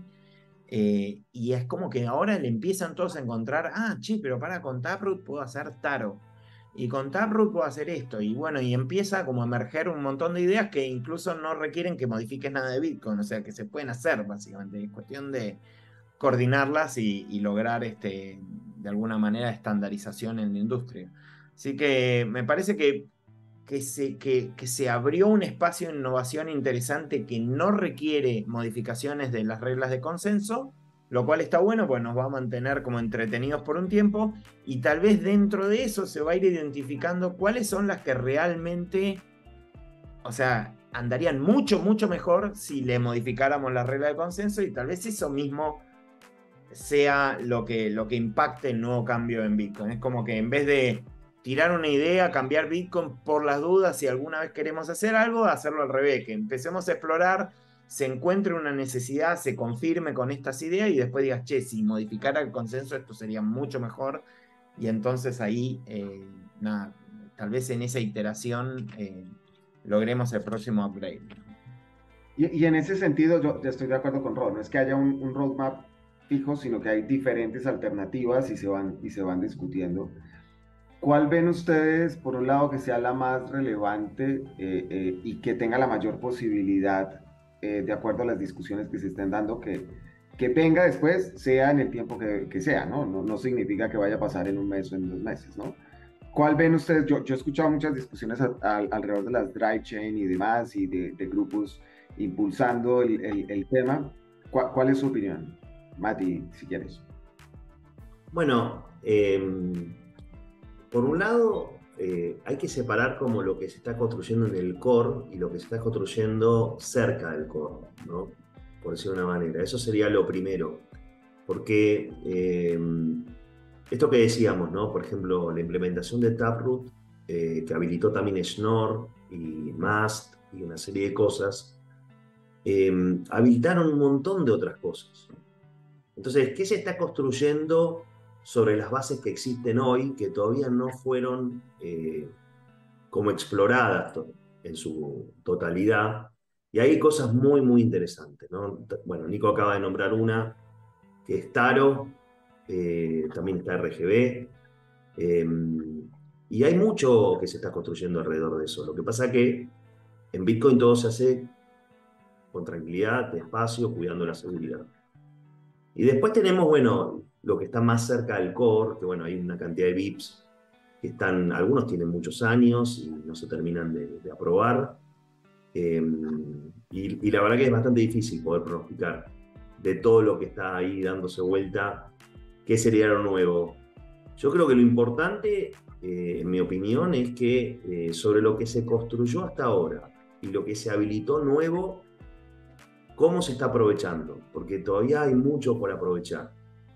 [SPEAKER 3] Y es como que ahora le empiezan todos a encontrar, che, pero con Taproot puedo hacer Taro. Y con Taproot puedo hacer esto. Y bueno, y empieza como a emerger un montón de ideas que incluso no requieren que modifiques nada de Bitcoin. O sea, que se pueden hacer, básicamente. Es cuestión de coordinarlas y lograr de alguna manera estandarización en la industria. Así que me parece que se abrió un espacio de innovación interesante que no requiere modificaciones de las reglas de consenso, lo cual está bueno, pues nos va a mantener como entretenidos por un tiempo y tal vez dentro de eso se va a ir identificando cuáles son las que realmente, o sea, andarían mucho, mucho mejor si le modificáramos la regla de consenso y tal vez eso mismo sea lo que impacte el nuevo cambio en Bitcoin. Es como que en vez de tirar una idea, cambiar Bitcoin por las dudas, si alguna vez queremos hacer algo, hacerlo al revés, que empecemos a explorar, se encuentre una necesidad, se confirme con estas ideas y después digas, che, si modificara el consenso esto sería mucho mejor y entonces ahí, nada, tal vez en esa iteración logremos el próximo upgrade.
[SPEAKER 2] Y en ese sentido, yo estoy de acuerdo con Rod, no es que haya un roadmap fijo, sino que hay diferentes alternativas y se van discutiendo. ¿Cuál ven ustedes, por un lado, que sea la más relevante y que tenga la mayor posibilidad, de acuerdo a las discusiones que se estén dando, que venga después, sea en el tiempo que sea, ¿no? No significa que vaya a pasar en un mes o en 2 meses, ¿no? ¿Cuál ven ustedes? Yo he escuchado muchas discusiones alrededor de las drive chain y demás, y de grupos impulsando el tema. ¿Cuál es su opinión? Mati, si quieres.
[SPEAKER 4] Bueno, por un lado, hay que separar como lo que se está construyendo en el core y lo que se está construyendo cerca del core, ¿no? Por decirlo de una manera. Eso sería lo primero. Porque esto que decíamos, ¿no? Por ejemplo, la implementación de Taproot, que habilitó también Schnorr y Mast y una serie de cosas, habilitaron un montón de otras cosas. Entonces, ¿qué se está construyendo sobre las bases que existen hoy, que todavía no fueron como exploradas en su totalidad? Y hay cosas muy, muy interesantes, ¿no? Bueno, Nico acaba de nombrar una, que es Taro, también está RGB, y hay mucho que se está construyendo alrededor de eso. Lo que pasa es que en Bitcoin todo se hace con tranquilidad, despacio, cuidando la seguridad. Y después tenemos, bueno, lo que está más cerca del core, que bueno, hay una cantidad de VIPs que están, algunos tienen muchos años y no se terminan de aprobar. Y la verdad que es bastante difícil poder pronosticar de todo lo que está ahí dándose vuelta, qué sería lo nuevo. Yo creo que lo importante, en mi opinión, es que sobre lo que se construyó hasta ahora y lo que se habilitó nuevo, cómo se está aprovechando, porque todavía hay mucho por aprovechar.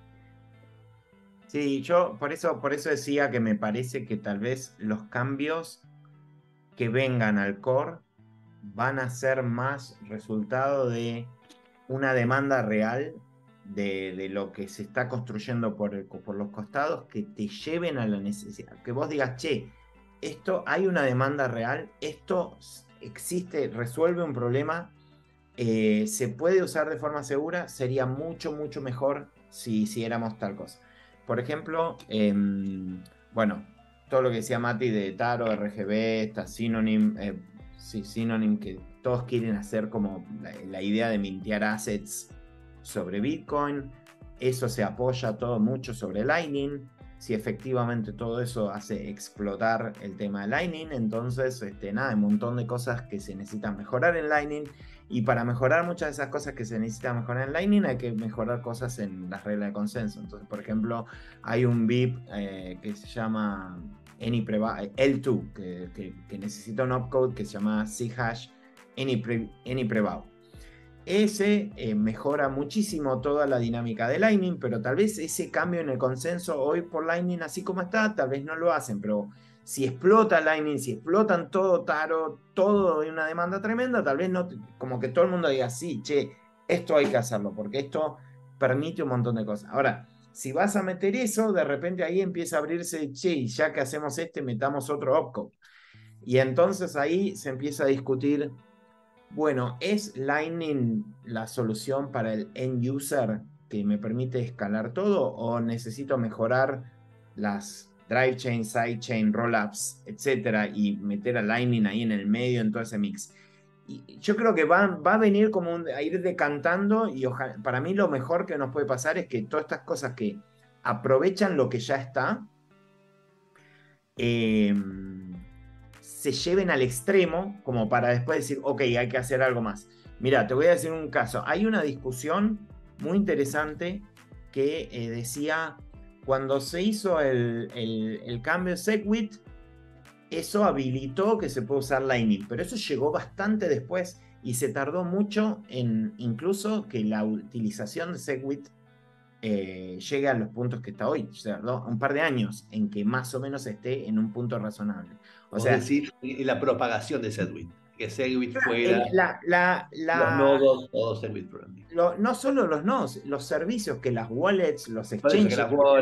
[SPEAKER 3] Sí, yo por eso decía que me parece que tal vez los cambios que vengan al core van a ser más resultado de una demanda real de lo que se está construyendo por los costados que te lleven a la necesidad. Que vos digas, che, esto hay una demanda real, esto existe, resuelve un problema, se puede usar de forma segura, sería mucho, mucho mejor si hiciéramos tal cosa. Por ejemplo, bueno, todo lo que decía Mati de Taro, RGB, está Synonym, Synonym, que todos quieren hacer como la idea de mintear assets sobre Bitcoin. Eso se apoya todo mucho sobre Lightning. Si efectivamente todo eso hace explotar el tema de Lightning, entonces nada, hay un montón de cosas que se necesitan mejorar en Lightning, y para mejorar muchas de esas cosas que se necesitan mejorar en Lightning hay que mejorar cosas en las reglas de consenso. Entonces, por ejemplo, hay un BIP que se llama L2 que necesita un opcode que se llama Chash AnyPrevow. Ese mejora muchísimo toda la dinámica de Lightning, pero tal vez ese cambio en el consenso hoy por Lightning así como está, tal vez no lo hacen, pero si explota Lightning, si explotan todo Taro, todo en una demanda tremenda, tal vez no, como que todo el mundo diga, sí, che, esto hay que hacerlo, porque esto permite un montón de cosas. Ahora, si vas a meter eso, de repente ahí empieza a abrirse, che, ya que hacemos metamos otro opcode. Y entonces ahí se empieza a discutir, bueno, ¿es Lightning la solución para el end user que me permite escalar todo, o necesito mejorar las drive chain, side chain, rollups, etcétera, y meter a Lightning ahí en el medio en todo ese mix? Y yo creo que va a venir como a ir decantando, y para mí lo mejor que nos puede pasar es que todas estas cosas que aprovechan lo que ya está, se lleven al extremo como para después decir, ok, hay que hacer algo más. Mira, te voy a decir un caso. Hay una discusión muy interesante que decía, cuando se hizo el cambio de SegWit, eso habilitó que se puede usar Lightning, pero eso llegó bastante después y se tardó mucho en incluso que la utilización de SegWit llegue a los puntos que está hoy. Se tardó un par de años en que más o menos esté en un punto razonable.
[SPEAKER 1] O sea, decir, la propagación de Segwit, que Segwit fuera los nodos, todos Segwit for me.
[SPEAKER 3] No solo los nodos, los servicios, que las wallets, los exchanges,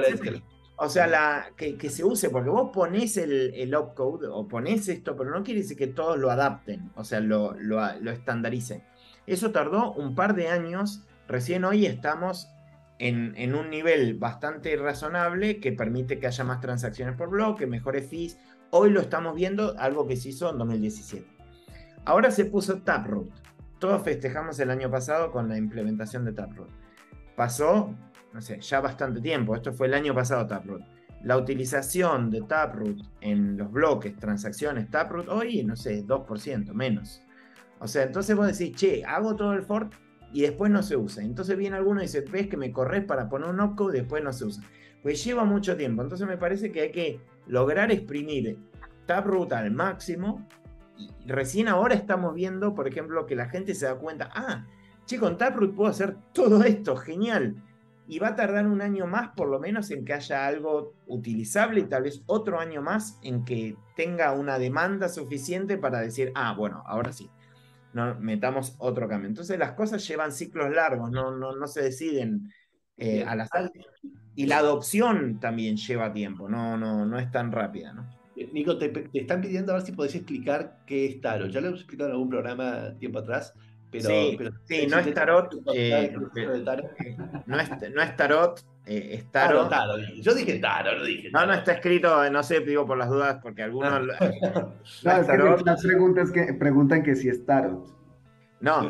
[SPEAKER 3] o sea, que se use, porque vos ponés el opcode o ponés esto, pero no quiere decir que todos lo adapten, o sea, lo estandaricen. Eso tardó un par de años, recién hoy estamos en un nivel bastante razonable que permite que haya más transacciones por bloque, mejores fees. Hoy lo estamos viendo, algo que se hizo en 2017. Ahora se puso Taproot. Todos festejamos el año pasado con la implementación de Taproot. Pasó, no sé, ya bastante tiempo. Esto fue el año pasado Taproot. La utilización de Taproot en los bloques, transacciones Taproot, hoy, no sé, 2%, menos. O sea, entonces vos decís, che, hago todo el fork y después no se usa. Entonces viene alguno y dice, ves que me corres para poner un opcode y después no se usa. Pues lleva mucho tiempo. Entonces me parece que hay que lograr exprimir Taproot al máximo. Y recién ahora estamos viendo, por ejemplo, que la gente se da cuenta, che, con Taproot puedo hacer todo esto, genial. Y va a tardar un año más por lo menos en que haya algo utilizable, y tal vez otro año más en que tenga una demanda suficiente para decir, bueno, ahora sí, no, metamos otro cambio. Entonces las cosas llevan ciclos largos, no se deciden al azar. Y la adopción también lleva tiempo, no es tan rápida, ¿no?
[SPEAKER 1] Nico, te están pidiendo a ver si podés explicar qué es Tarot. Ya lo hemos explicado en algún programa tiempo atrás, pero
[SPEAKER 3] no es Tarot. No es Tarot, es Tarot.
[SPEAKER 1] Yo dije Tarot, no dije
[SPEAKER 3] Tarot. No, está escrito, no sé, digo por las dudas, porque algunos...
[SPEAKER 2] Las preguntas que preguntan que si es Tarot.
[SPEAKER 3] No,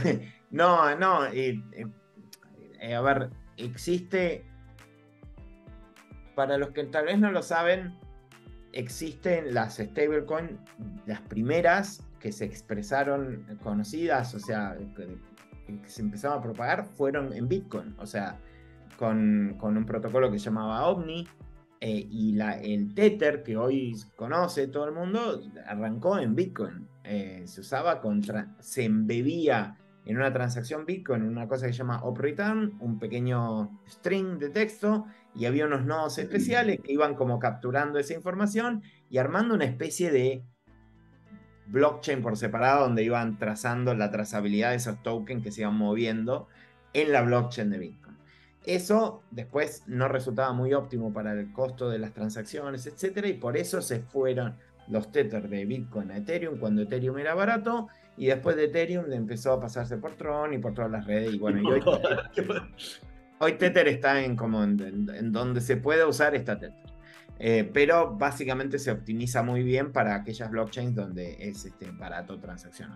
[SPEAKER 3] a ver, existe, para los que tal vez no lo saben, existen las stablecoin, las primeras que se expresaron conocidas, o sea, que se empezaron a propagar, fueron en Bitcoin, o sea, con un protocolo que se llamaba Omni, y el Tether, que hoy conoce todo el mundo, arrancó en Bitcoin. Se usaba se embebía en una transacción Bitcoin una cosa que se llama OP-Return, un pequeño string de texto, y había unos nodos especiales que iban como capturando esa información y armando una especie de blockchain por separado, donde iban trazando la trazabilidad de esos tokens que se iban moviendo en la blockchain de Bitcoin. Eso después no resultaba muy óptimo para el costo de las transacciones, etcétera, y por eso se fueron los Tether de Bitcoin a Ethereum cuando Ethereum era barato, y después de Ethereum empezó a pasarse por Tron y por todas las redes, y bueno, y hoy Tether está en donde se puede usar esta Tether. Pero básicamente se optimiza muy bien para aquellas blockchains donde es barato transaccionar.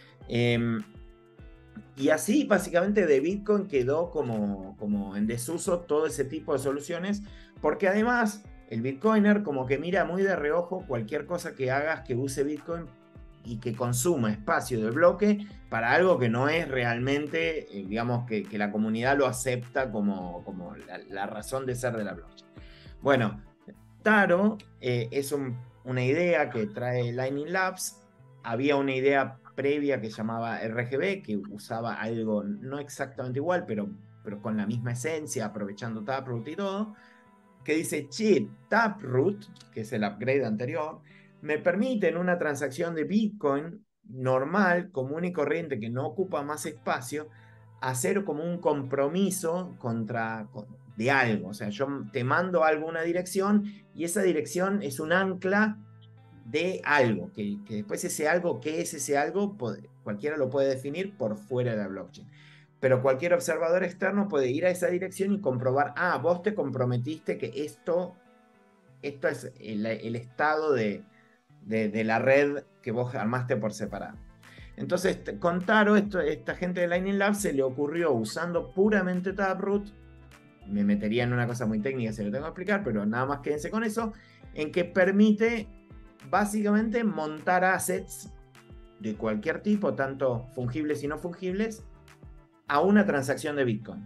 [SPEAKER 3] Y así básicamente de Bitcoin quedó como en desuso todo ese tipo de soluciones, porque además el Bitcoiner como que mira muy de reojo cualquier cosa que hagas que use Bitcoin y que consuma espacio de bloque para algo que no es realmente, digamos, que la comunidad lo acepta como la razón de ser de la blockchain. Bueno, Taro es una idea que trae Lightning Labs. Había una idea previa que llamaba RGB, que usaba algo no exactamente igual, pero con la misma esencia, aprovechando Taproot y todo, que dice, che, Taproot, que es el upgrade anterior, me permite en una transacción de Bitcoin normal, común y corriente, que no ocupa más espacio, hacer como un compromiso de algo. O sea, yo te mando algo a una dirección y esa dirección es un ancla de algo, que después ese algo, ¿qué es ese algo? Cualquiera lo puede definir por fuera de la blockchain. Pero cualquier observador externo puede ir a esa dirección y comprobar, vos te comprometiste que esto es el estado de la red que vos armaste por separado. Entonces, con Taro, esta gente de Lightning Lab se le ocurrió, usando puramente Taproot, me metería en una cosa muy técnica, se lo tengo que explicar, pero nada más quédense con eso, en que permite básicamente montar assets de cualquier tipo, tanto fungibles y no fungibles, a una transacción de Bitcoin.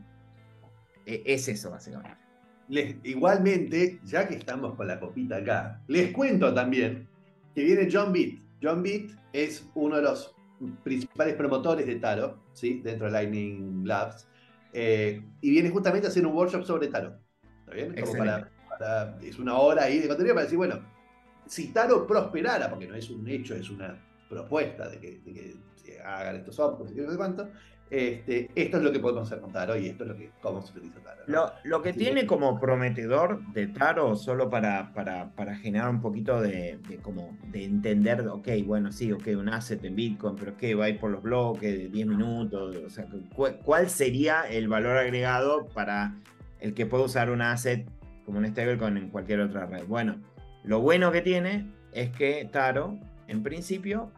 [SPEAKER 3] Es eso, básicamente.
[SPEAKER 1] Igualmente, ya que estamos con la copita acá, les cuento también que viene John Beat. John Beat es uno de los principales promotores de Taro, ¿sí? Dentro de Lightning Labs, y viene justamente a hacer un workshop sobre Taro. ¿Está bien? Como es una hora ahí de contenido para decir, bueno, si Taro prosperara, porque no es un hecho, es una propuesta de que se hagan estos optos y no sé cuánto, esto es lo que podemos hacer con Taro y esto es cómo se utiliza Taro, ¿no?
[SPEAKER 3] Lo que tiene como prometedor de Taro, solo para generar un poquito de entender, ok, bueno, sí, ok, un asset en Bitcoin, pero ¿qué? Va a ir por los bloques de 10 minutos, o sea, ¿cuál sería el valor agregado para el que puede usar un asset como un stablecoin en cualquier otra red? Bueno, lo bueno que tiene es que Taro, en principio,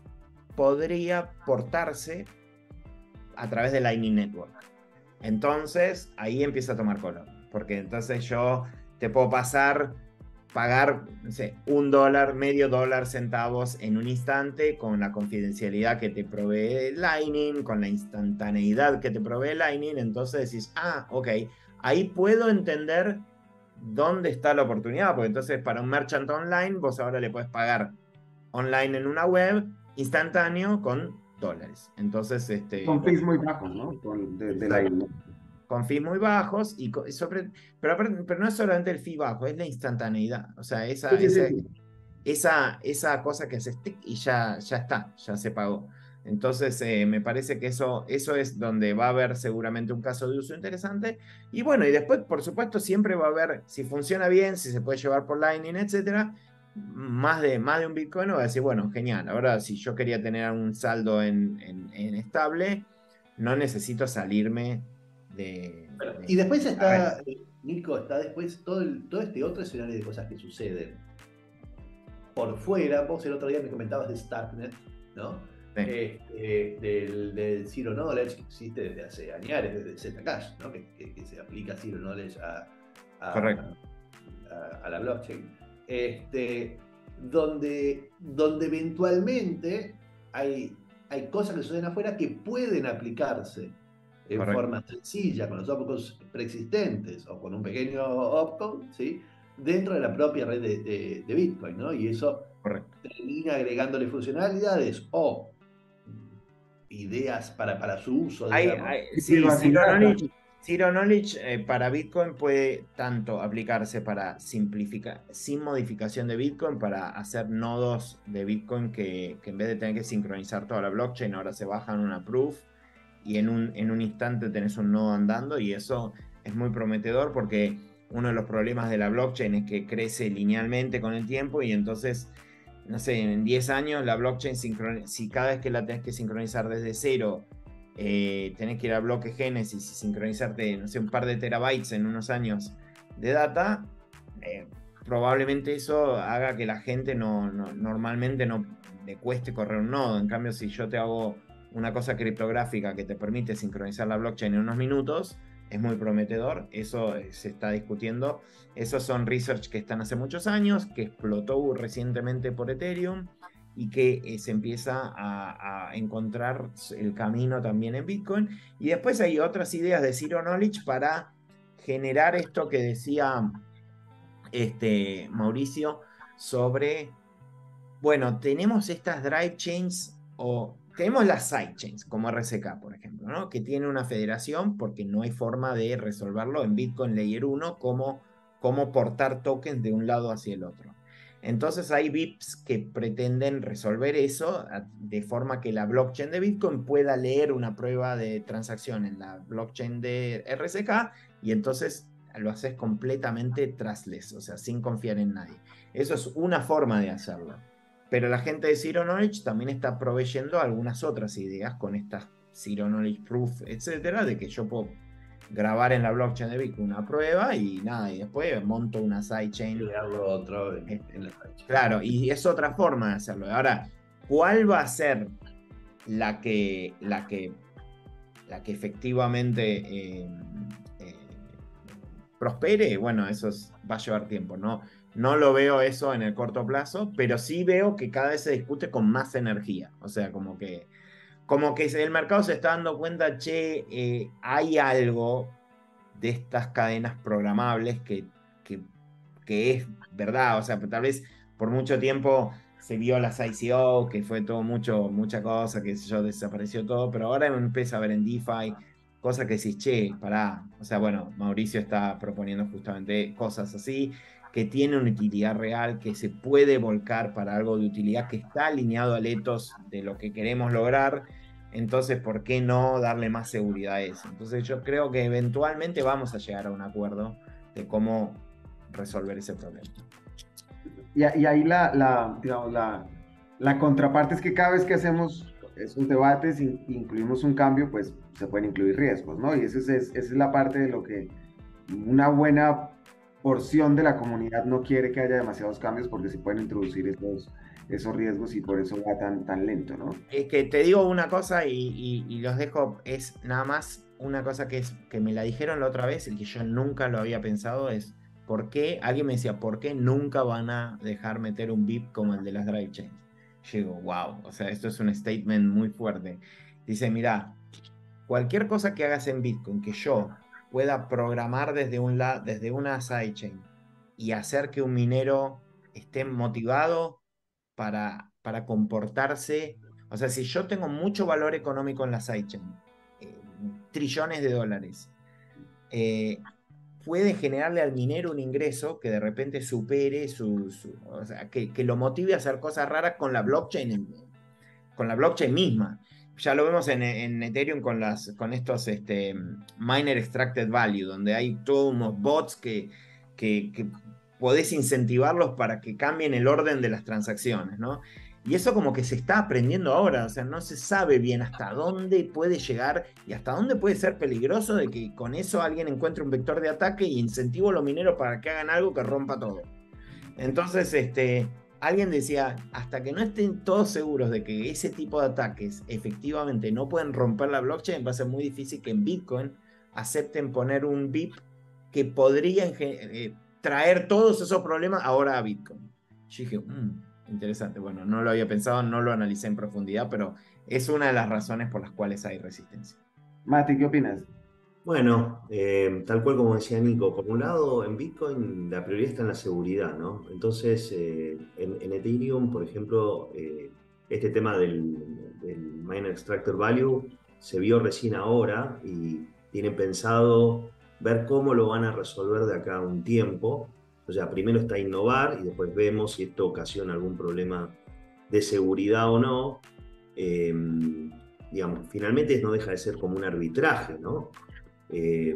[SPEAKER 3] podría portarse a través de Lightning Network. Entonces, ahí empieza a tomar color. Porque entonces yo te puedo pagar, no sé, $1, medio dólar, centavos en un instante con la confidencialidad que te provee Lightning, con la instantaneidad que te provee Lightning. Entonces decís, ok, ahí puedo entender dónde está la oportunidad. Porque entonces para un merchant online, vos ahora le puedes pagar online en una web, instantáneo, con dólares. Entonces,
[SPEAKER 2] con fees muy bajos, ¿no?
[SPEAKER 3] Con fees muy bajos, pero no es solamente el fee bajo, es la instantaneidad. O sea, esa cosa que haces tic y ya está, ya se pagó. Entonces, me parece que eso es donde va a haber seguramente un caso de uso interesante. Y bueno, y después, por supuesto, siempre va a haber, si funciona bien, si se puede llevar por Lightning, etcétera, más de un Bitcoin va a decir, bueno, genial, ahora si yo quería tener un saldo en estable, no necesito salirme
[SPEAKER 1] y después está, Nico, está después todo este otro escenario de cosas que suceden por fuera. Vos el otro día me comentabas de Starknet, ¿no? Sí. Del Zero Knowledge que existe desde hace años, desde Zcash, ¿no? Que se aplica Zero Knowledge a la blockchain. Donde eventualmente hay cosas que suceden afuera que pueden aplicarse en forma sencilla, con los opcodes preexistentes o con un pequeño opcode, ¿sí? Dentro de la propia red de Bitcoin, ¿no? Y eso termina agregándole funcionalidades o ideas para su uso.
[SPEAKER 3] Zero Knowledge para Bitcoin puede tanto aplicarse para simplificar, sin modificación de Bitcoin, para hacer nodos de Bitcoin que en vez de tener que sincronizar toda la blockchain, ahora se bajan una proof y en un instante tenés un nodo andando, y eso es muy prometedor porque uno de los problemas de la blockchain es que crece linealmente con el tiempo y entonces, no sé, en 10 años la blockchain, si cada vez que la tenés que sincronizar desde cero, tenés que ir a bloque Génesis y sincronizarte, no sé, un par de terabytes en unos años de data, probablemente eso haga que la gente normalmente no le cueste correr un nodo. En cambio, si yo te hago una cosa criptográfica que te permite sincronizar la blockchain en unos minutos, es muy prometedor. Eso se está discutiendo. Esos son research que están hace muchos años, que explotó recientemente por Ethereum y que se empieza a encontrar el camino también en Bitcoin. Y después hay otras ideas de Zero Knowledge para generar esto que decía Mauricio sobre, bueno, tenemos estas drive chains o tenemos las sidechains como RSK, por ejemplo, ¿no? Que tiene una federación porque no hay forma de resolverlo en Bitcoin Layer 1 como portar tokens de un lado hacia el otro. Entonces hay VIPs que pretenden resolver eso de forma que la blockchain de Bitcoin pueda leer una prueba de transacción en la blockchain de RSK y entonces lo haces completamente trustless, o sea, sin confiar en nadie. Eso es una forma de hacerlo. Pero la gente de Zero Knowledge también está proveyendo algunas otras ideas con estas Zero Knowledge Proof, etcétera, de que yo puedo grabar en la blockchain de Bitcoin una prueba y nada, y después monto una sidechain.
[SPEAKER 1] En la
[SPEAKER 3] Claro, y es otra forma de hacerlo. Ahora, ¿cuál va a ser la que efectivamente prospere? Bueno, eso va a llevar tiempo, ¿no? No lo veo eso en el corto plazo, pero sí veo que cada vez se discute con más energía. O sea, como que el mercado se está dando cuenta, che, hay algo de estas cadenas programables que es verdad. O sea, tal vez por mucho tiempo se vio las ICO, que fue todo mucha cosa, que yo desapareció todo, pero ahora empieza a ver en DeFi cosas que decís, che, pará. O sea, bueno, Mauricio está proponiendo justamente cosas así, que tiene una utilidad real, que se puede volcar para algo de utilidad, que está alineado al ethos de lo que queremos lograr. Entonces, ¿por qué no darle más seguridad a eso? Entonces, yo creo que eventualmente vamos a llegar a un acuerdo de cómo resolver ese problema.
[SPEAKER 2] Y ahí digamos, la contraparte es que cada vez que hacemos esos debates, incluimos un cambio, pues se pueden incluir riesgos, ¿no? Y esa es la parte de lo que una buena porción de la comunidad no quiere que haya demasiados cambios porque se pueden introducir esos riesgos y por eso va tan lento, ¿no?
[SPEAKER 3] Es que te digo una cosa y los dejo, es nada más una cosa que me la dijeron la otra vez y que yo nunca lo había pensado, es ¿por qué? Alguien me decía, ¿por qué nunca van a dejar meter un VIP como el de las drive chains? Yo digo, wow, o sea, esto es un statement muy fuerte. Dice, mira, cualquier cosa que hagas en Bitcoin que yo pueda programar desde una sidechain y hacer que un minero esté motivado para comportarse. O sea, si yo tengo mucho valor económico en la sidechain, trillones de dólares, puede generarle al minero un ingreso que de repente supere o sea, que lo motive a hacer cosas raras con la blockchain misma. Ya lo vemos en Ethereum con estos miner extracted value, donde hay todos unos bots que podés incentivarlos para que cambien el orden de las transacciones, ¿no? Y eso como que se está aprendiendo ahora, o sea, no se sabe bien hasta dónde puede llegar y hasta dónde puede ser peligroso de que con eso alguien encuentre un vector de ataque y incentivo a los mineros para que hagan algo que rompa todo. Entonces, alguien decía, hasta que no estén todos seguros de que ese tipo de ataques efectivamente no pueden romper la blockchain, va a ser muy difícil que en Bitcoin acepten poner un VIP que podría traer todos esos problemas ahora a Bitcoin. Yo dije, interesante. Bueno, no lo había pensado, no lo analicé en profundidad, pero es una de las razones por las cuales hay resistencia.
[SPEAKER 2] Mati, ¿qué opinas?
[SPEAKER 4] Bueno, tal cual como decía Nico, por un lado en Bitcoin la prioridad está en la seguridad, ¿no? Entonces, en Ethereum, por ejemplo, este tema del Miner Extractor Value se vio recién ahora y tienen pensado ver cómo lo van a resolver de acá a un tiempo. O sea, primero está innovar y después vemos si esto ocasiona algún problema de seguridad o no. Digamos, finalmente no deja de ser como un arbitraje, ¿no?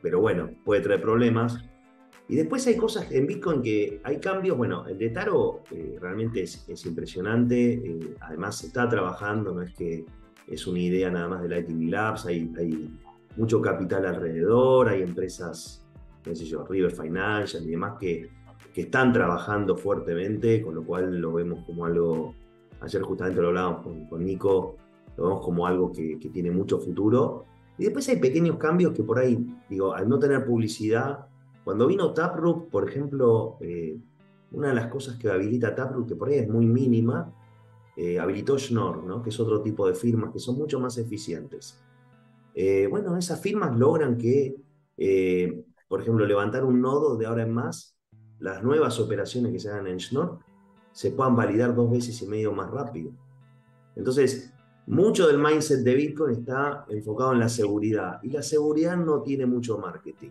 [SPEAKER 4] pero bueno, puede traer problemas. Y después hay cosas en Bitcoin que hay cambios. Bueno, el de Taro realmente es impresionante. Además, se está trabajando, no es que es una idea nada más de Lightning Labs. Hay mucho capital alrededor, hay empresas, qué sé yo, River Financial y demás que están trabajando fuertemente, con lo cual lo vemos como algo. Ayer justamente lo hablábamos con Nico, lo vemos como algo que tiene mucho futuro. Y después hay pequeños cambios que por ahí, digo, al no tener publicidad. Cuando vino Taproot, por ejemplo, una de las cosas que habilita Taproot, que por ahí es muy mínima, habilitó Schnorr, ¿no? Que es otro tipo de firmas que son mucho más eficientes. Bueno, esas firmas logran que, por ejemplo, levantar un nodo de ahora en más, las nuevas operaciones que se hagan en Schnorr se puedan validar 2 veces y medio más rápido. Entonces, mucho del mindset de Bitcoin está enfocado en la seguridad, y la seguridad no tiene mucho marketing.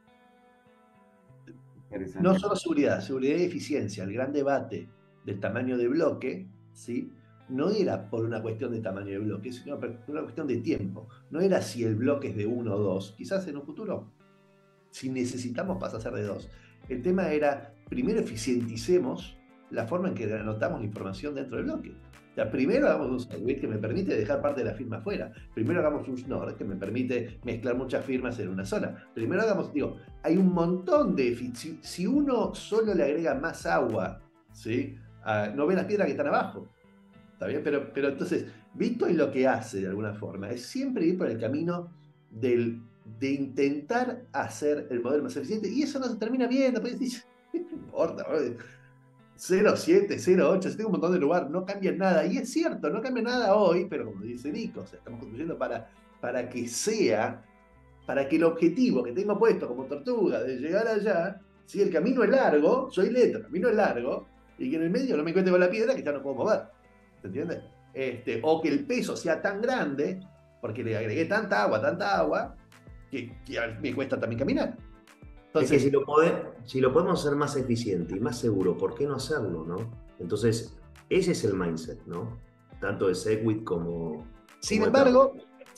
[SPEAKER 1] No solo seguridad, seguridad y eficiencia. El gran debate del tamaño de bloque, ¿sí? No era por una cuestión de tamaño de bloque, sino por una cuestión de tiempo. No era si el bloque es de 1 o 2. Quizás en un futuro, si necesitamos, pasa a ser de 2. El tema era, primero eficienticemos la forma en que anotamos la información dentro del bloque. O sea, primero hagamos un segwit que me permite dejar parte de la firma fuera. Primero hagamos un Schnorr que me permite mezclar muchas firmas en una sola. Primero hagamos, digo, hay un montón de... Si uno solo le agrega más agua, ¿sí? No ve las piedras que están abajo. ¿Está bien? Pero entonces, Bitcoin lo que hace de alguna forma es siempre ir por el camino de intentar hacer el modelo más eficiente, y eso no se termina viendo, porque dice, no importa, 0,7, 0,8, si tengo un montón de lugar, no cambia nada. Y es cierto, no cambia nada hoy, pero como dice Nico, o sea, estamos construyendo para que el objetivo que tengo puesto como tortuga de llegar allá, si el camino es largo, soy letra, el camino es largo, y que en el medio no me encuentre con la piedra que ya no puedo mover. ¿Se entiende? O que el peso sea tan grande, porque le agregué tanta agua, que me cuesta también caminar. Entonces,
[SPEAKER 4] es que si lo podemos hacer más eficiente y más seguro, ¿por qué no hacerlo, no? Entonces, ese es el mindset, ¿no? Tanto de Segwit como...
[SPEAKER 1] Sin embargo,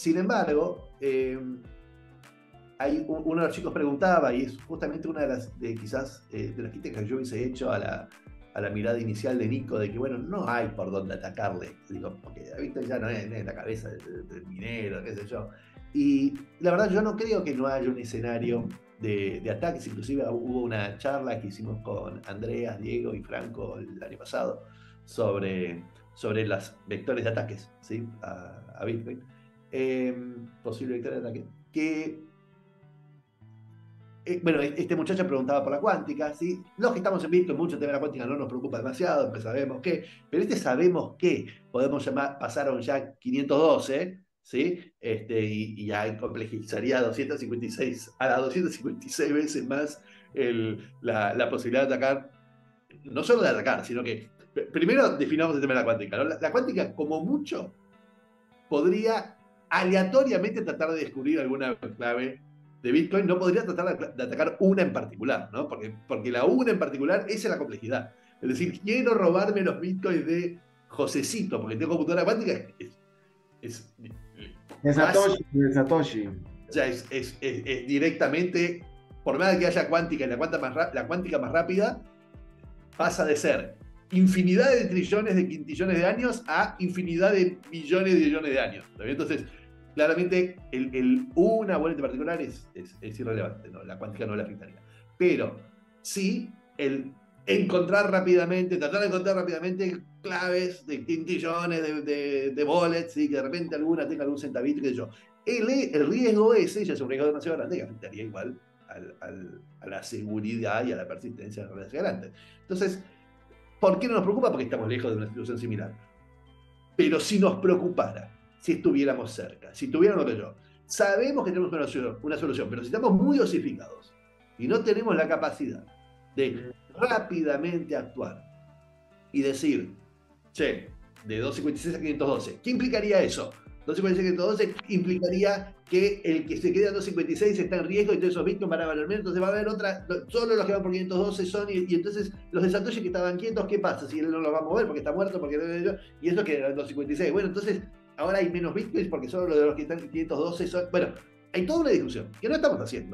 [SPEAKER 1] uno de los chicos preguntaba, y es justamente una de las críticas que yo hubiese hecho a la mirada inicial de Nico, de que bueno, no hay por dónde atacarle, digo, porque Víctor ya no es la cabeza del minero, qué sé yo. Y la verdad, yo no creo que no haya un escenario de ataques. Inclusive hubo una charla que hicimos con Andreas, Diego y Franco el año pasado sobre los vectores de ataques, ¿sí? a Bitcoin. Posible vectores de ataque. Bueno, este muchacho preguntaba por la cuántica, ¿sí? Los que estamos en Bitcoin, mucho tema de la cuántica no nos preocupa demasiado, porque sabemos que, pero sabemos que podemos pasar a un jack 512, ¿sí? Y ya complejizaría a 256 veces más la posibilidad de atacar, no solo de atacar, sino que, primero definamos el tema de la cuántica, ¿no? La cuántica, como mucho, podría aleatoriamente tratar de descubrir alguna clave de Bitcoin, no podría tratar de atacar una en particular, ¿no? Porque la una en particular, esa es la complejidad. Es decir, quiero robarme los Bitcoins de Josecito, porque tengo computadora cuántica, es
[SPEAKER 2] Satoshi.
[SPEAKER 1] O sea, es directamente, por más que haya cuántica y la cuántica más rápida, pasa de ser infinidad de trillones de quintillones de años a infinidad de millones de años. Entonces, claramente, una vuelta en particular es irrelevante, ¿no? La cuántica no la afectaría. Pero sí, tratar de encontrar rápidamente claves de quintillones de bullets, ¿sí? Que de repente alguna tenga algún centavito, qué sé yo. El riesgo ese ya es un riesgo demasiado grande que afectaría igual a la seguridad y a la persistencia de la red hacia adelante. Entonces, ¿por qué no nos preocupa? Porque estamos lejos de una situación similar. Pero si nos preocupara, si estuviéramos cerca, si tuviéramos lo que yo, sabemos que tenemos una solución, pero si estamos muy osificados y no tenemos la capacidad de rápidamente actuar y decir, che, de 256 a 512, ¿qué implicaría eso? 256 a 512 implicaría que el que se quede a 256 está en riesgo y todos esos bitcoins van a valer menos, entonces va a haber solo los que van por 512 son, y entonces los de Satoshi que estaban quietos, ¿qué pasa? Si él no los va a mover porque está muerto, y eso que eran 256. Bueno, entonces ahora hay menos bitcoins porque solo los de los que están 512 son... Bueno, hay toda una discusión que no estamos haciendo,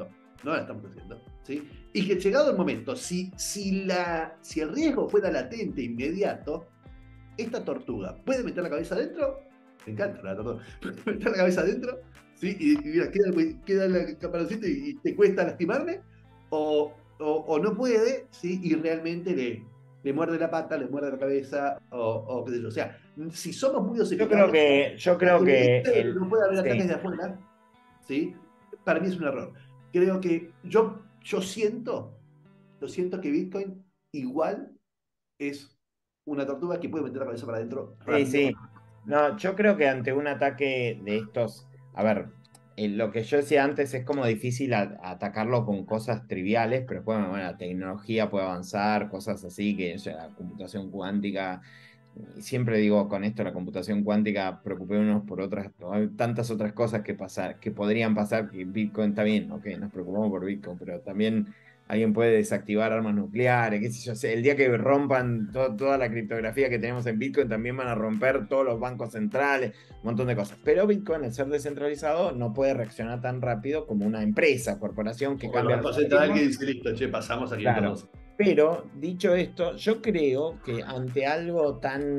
[SPEAKER 1] no la estamos haciendo, ¿sí? Y que llegado el momento, si el riesgo fuera latente, inmediato, esta tortuga puede meter la cabeza adentro, me encanta la tortuga, puede meter la cabeza adentro, ¿sí? Y mira, queda el caparoncito y te cuesta lastimarme, o no puede, ¿sí? Y realmente le muerde la pata, le muerde la cabeza, o qué sé yo. O sea, si somos muy dosificados,
[SPEAKER 3] Yo creo que
[SPEAKER 1] no puede haber ataques
[SPEAKER 3] sí.
[SPEAKER 1] de afuera, ¿sí? Para mí es un error. Creo que yo siento que Bitcoin igual es una tortuga que puede meter la cabeza para adentro
[SPEAKER 3] Sí,
[SPEAKER 1] rápido.
[SPEAKER 3] sí. No, yo creo que ante un ataque de estos, a ver, lo que yo decía antes es como difícil atacarlo con cosas triviales, pero bueno, la tecnología puede avanzar, cosas así, que o sea, la computación cuántica, y siempre digo con esto, la computación cuántica, preocupémonos por otras, hay tantas otras cosas que pasar, que podrían pasar, que Bitcoin está bien, ok, nos preocupamos por Bitcoin, pero también alguien puede desactivar armas nucleares, qué sé yo, el día que rompan toda la criptografía que tenemos en Bitcoin, también van a romper todos los bancos centrales, un montón de cosas. Pero Bitcoin, al ser descentralizado, no puede reaccionar tan rápido como una empresa, corporación que cambia
[SPEAKER 1] El
[SPEAKER 3] los
[SPEAKER 1] Banco Central que
[SPEAKER 3] algoritmos.
[SPEAKER 1] dice, listo, che, pasamos a
[SPEAKER 3] Claro.
[SPEAKER 1] 512.
[SPEAKER 3] Pero, dicho esto, yo creo que ante algo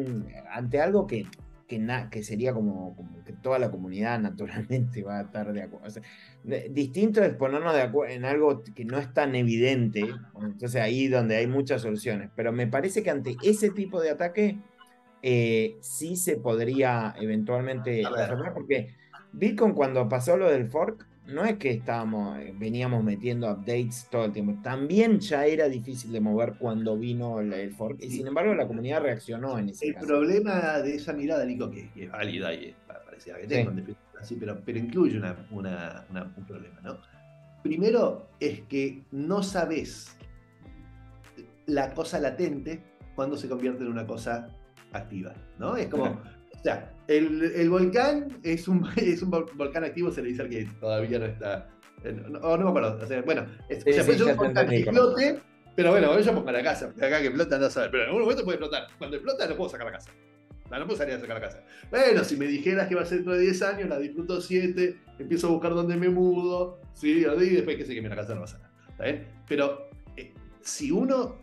[SPEAKER 3] que sería como que toda la comunidad naturalmente va a estar de acuerdo. O sea, distinto es ponernos de acuerdo en algo que no es tan evidente, entonces ahí donde hay muchas soluciones, pero me parece que ante ese tipo de ataque sí se podría eventualmente resolver, porque Bitcoin cuando pasó lo del fork, no es que veníamos metiendo updates todo el tiempo, también ya era difícil de mover cuando vino el fork, y sin embargo la comunidad reaccionó en ese
[SPEAKER 1] El
[SPEAKER 3] caso.
[SPEAKER 1] problema de esa mirada, Nico, que es válida y es parecida que tengo,
[SPEAKER 3] Sí.
[SPEAKER 1] así, pero incluye un problema, ¿no? Primero es que no sabes la cosa latente cuando se convierte en una cosa activa, ¿no? Es como, o sea, el volcán es un volcán activo, se le dice al que todavía no está, no me acuerdo, o sea, bueno,
[SPEAKER 3] Sí, sí,
[SPEAKER 1] puede ser
[SPEAKER 3] ya
[SPEAKER 1] un
[SPEAKER 3] te
[SPEAKER 1] volcán que
[SPEAKER 3] entendí,
[SPEAKER 1] explote, pero bueno, yo pongo la casa, porque acá que explota no sabe, pero en algún momento puede explotar, cuando explota no puedo sacar la casa. No puedo salir a sacar la casa. Bueno, si me dijeras que va a ser dentro de 10 años, la disfruto 7, empiezo a buscar dónde me mudo, ¿sí? Y después que se queme la casa no pasa nada. ¿Está bien? Pero si uno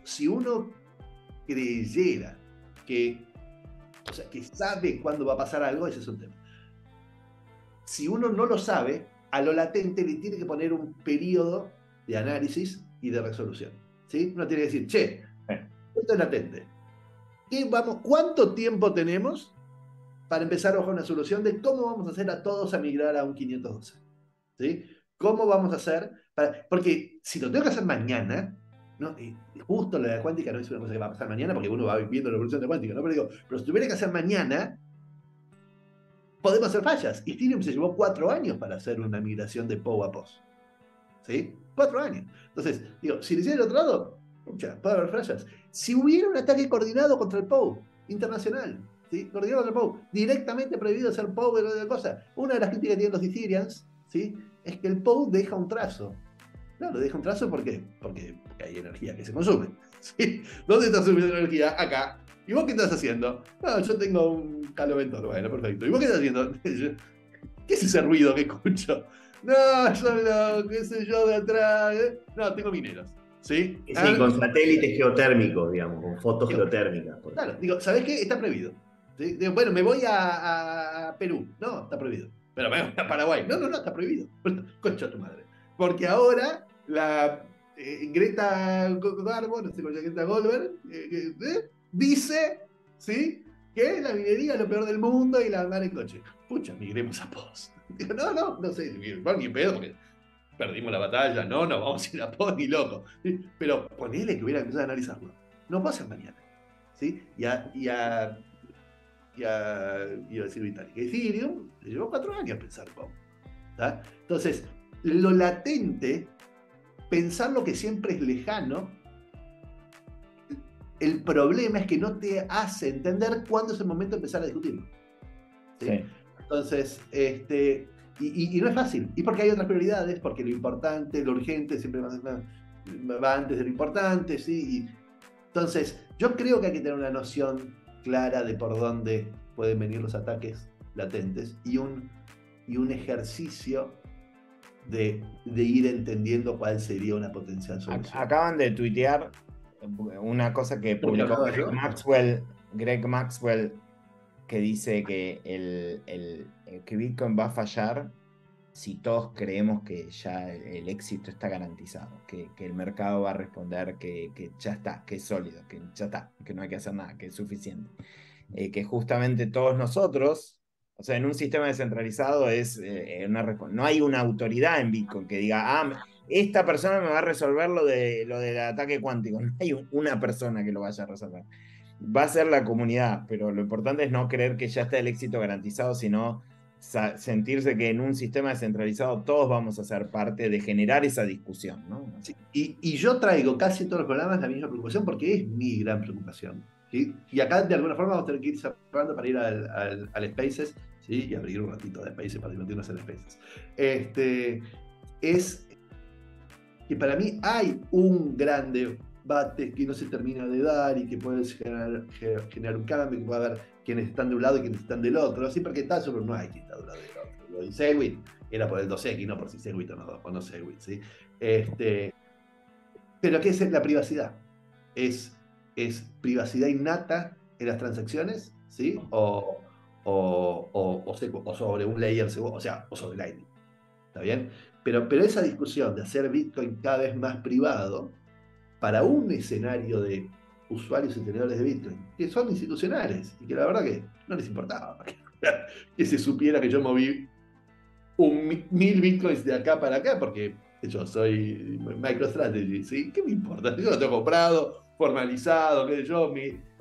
[SPEAKER 1] creyera que, o sea, que sabe cuándo va a pasar algo, ese es un tema. Si uno no lo sabe, a lo latente le tiene que poner un periodo de análisis y de resolución. ¿Sí? Uno tiene que decir, che, esto es latente. ¿Cuánto tiempo tenemos para empezar a buscar una solución de cómo vamos a hacer a todos a migrar a un 512? ¿Sí? ¿Cómo vamos a hacer? Porque si lo tengo que hacer mañana, ¿no? Justo la cuántica no es una cosa que va a pasar mañana porque uno va viviendo la evolución de cuántica, ¿no? Pero si tuviera que hacer mañana, podemos hacer fallas. Ethereum se llevó 4 años para hacer una migración de POW a POS. ¿Sí? 4 años. Entonces, digo, si lo hiciera del otro lado, puede haber fallas. Si hubiera un ataque coordinado contra el POW internacional, ¿sí? Coordinado contra el POW, directamente prohibido hacer POW y otra cosa. Una de las críticas que tienen los Ethereans, ¿sí? Es que el POW deja un trazo. Claro, deja un trazo porque hay energía que se consume. ¿Sí? ¿Dónde está subiendo energía? Acá. ¿Y vos qué estás haciendo? No, yo tengo un caloventor. Bueno, perfecto. ¿Y vos qué estás haciendo? ¿Qué es ese ruido que escucho? No, yo qué sé yo, de atrás. No, tengo mineros. ¿Sí?
[SPEAKER 4] Sí, con satélites geotérmicos, digamos, con fotos geotérmicas.
[SPEAKER 1] Claro, digo, ¿sabés qué? Está prohibido. ¿Sí? Digo, bueno, me voy a Perú. No, está prohibido. Pero me voy a Paraguay. No, está prohibido. Concha tu madre. Porque ahora la Greta Garbo, no sé cómo se llama, Greta Goldberg, dice, ¿sí? Que la minería es lo peor del mundo y la andar en coche. Pucha, migremos a POS. Digo, no sé, ni pedo, porque perdimos la batalla, no vamos a ir a POS ni loco. ¿Sí? Pero ponele que hubiera empezado a analizarlo. No puede ser mañana. ¿Sí? Iba a decir Vitalik, que Ethereum le llevó 4 años pensar cómo. ¿Tá? Entonces, lo latente, pensar lo que siempre es lejano, el problema es que no te hace entender cuándo es el momento de empezar a discutirlo. ¿Sí? Sí. Entonces, y no es fácil. Y porque hay otras prioridades, porque lo importante, lo urgente, siempre va antes de lo importante, ¿sí? Entonces, yo creo que hay que tener una noción clara de por dónde pueden venir los ataques latentes y un ejercicio de ir entendiendo cuál sería una potencial solución.
[SPEAKER 3] Acaban de tuitear una cosa que publicó Greg Maxwell, que dice que que Bitcoin va a fallar si todos creemos que ya el éxito está garantizado, que el mercado va a responder que ya está, que es sólido, que ya está, que no hay que hacer nada, que es suficiente. Que justamente todos nosotros, o sea, en un sistema descentralizado no hay una autoridad en Bitcoin que diga, esta persona me va a resolver lo del ataque cuántico. No hay una persona que lo vaya a resolver. Va a ser la comunidad, pero lo importante es no creer que ya está el éxito garantizado, sino sentirse que en un sistema descentralizado todos vamos a ser parte de generar esa discusión, ¿no?
[SPEAKER 1] Sí, y yo traigo casi en todos los programas la misma preocupación porque es mi gran preocupación, ¿sí? Y acá de alguna forma vamos a tener que ir cerrando para ir al Spaces, ¿sí? Y abrir un ratito de Spaces para divertirnos en Spaces. Es que para mí hay un gran debate que no se termina de dar y que puede generar un cambio, que puede haber quienes están de un lado y quienes están del otro, ¿sí? Porque tal, pero no hay quien está de un lado y del otro. Lo dice Segwit, era por el 2X, no por si Segwit o no Segwit, ¿sí? Pero ¿qué es la privacidad? ¿Es privacidad innata en las transacciones? ¿Sí? O sobre un layer seguro, o sobre Lightning. ¿Está bien? Pero esa discusión de hacer Bitcoin cada vez más privado para un escenario de usuarios y tenedores de Bitcoin que son institucionales y que la verdad que no les importaba que se supiera que yo moví 1000 Bitcoins de acá para acá porque yo soy MicroStrategy, ¿sí? ¿Qué me importa? Yo lo tengo comprado, formalizado, qué sé yo,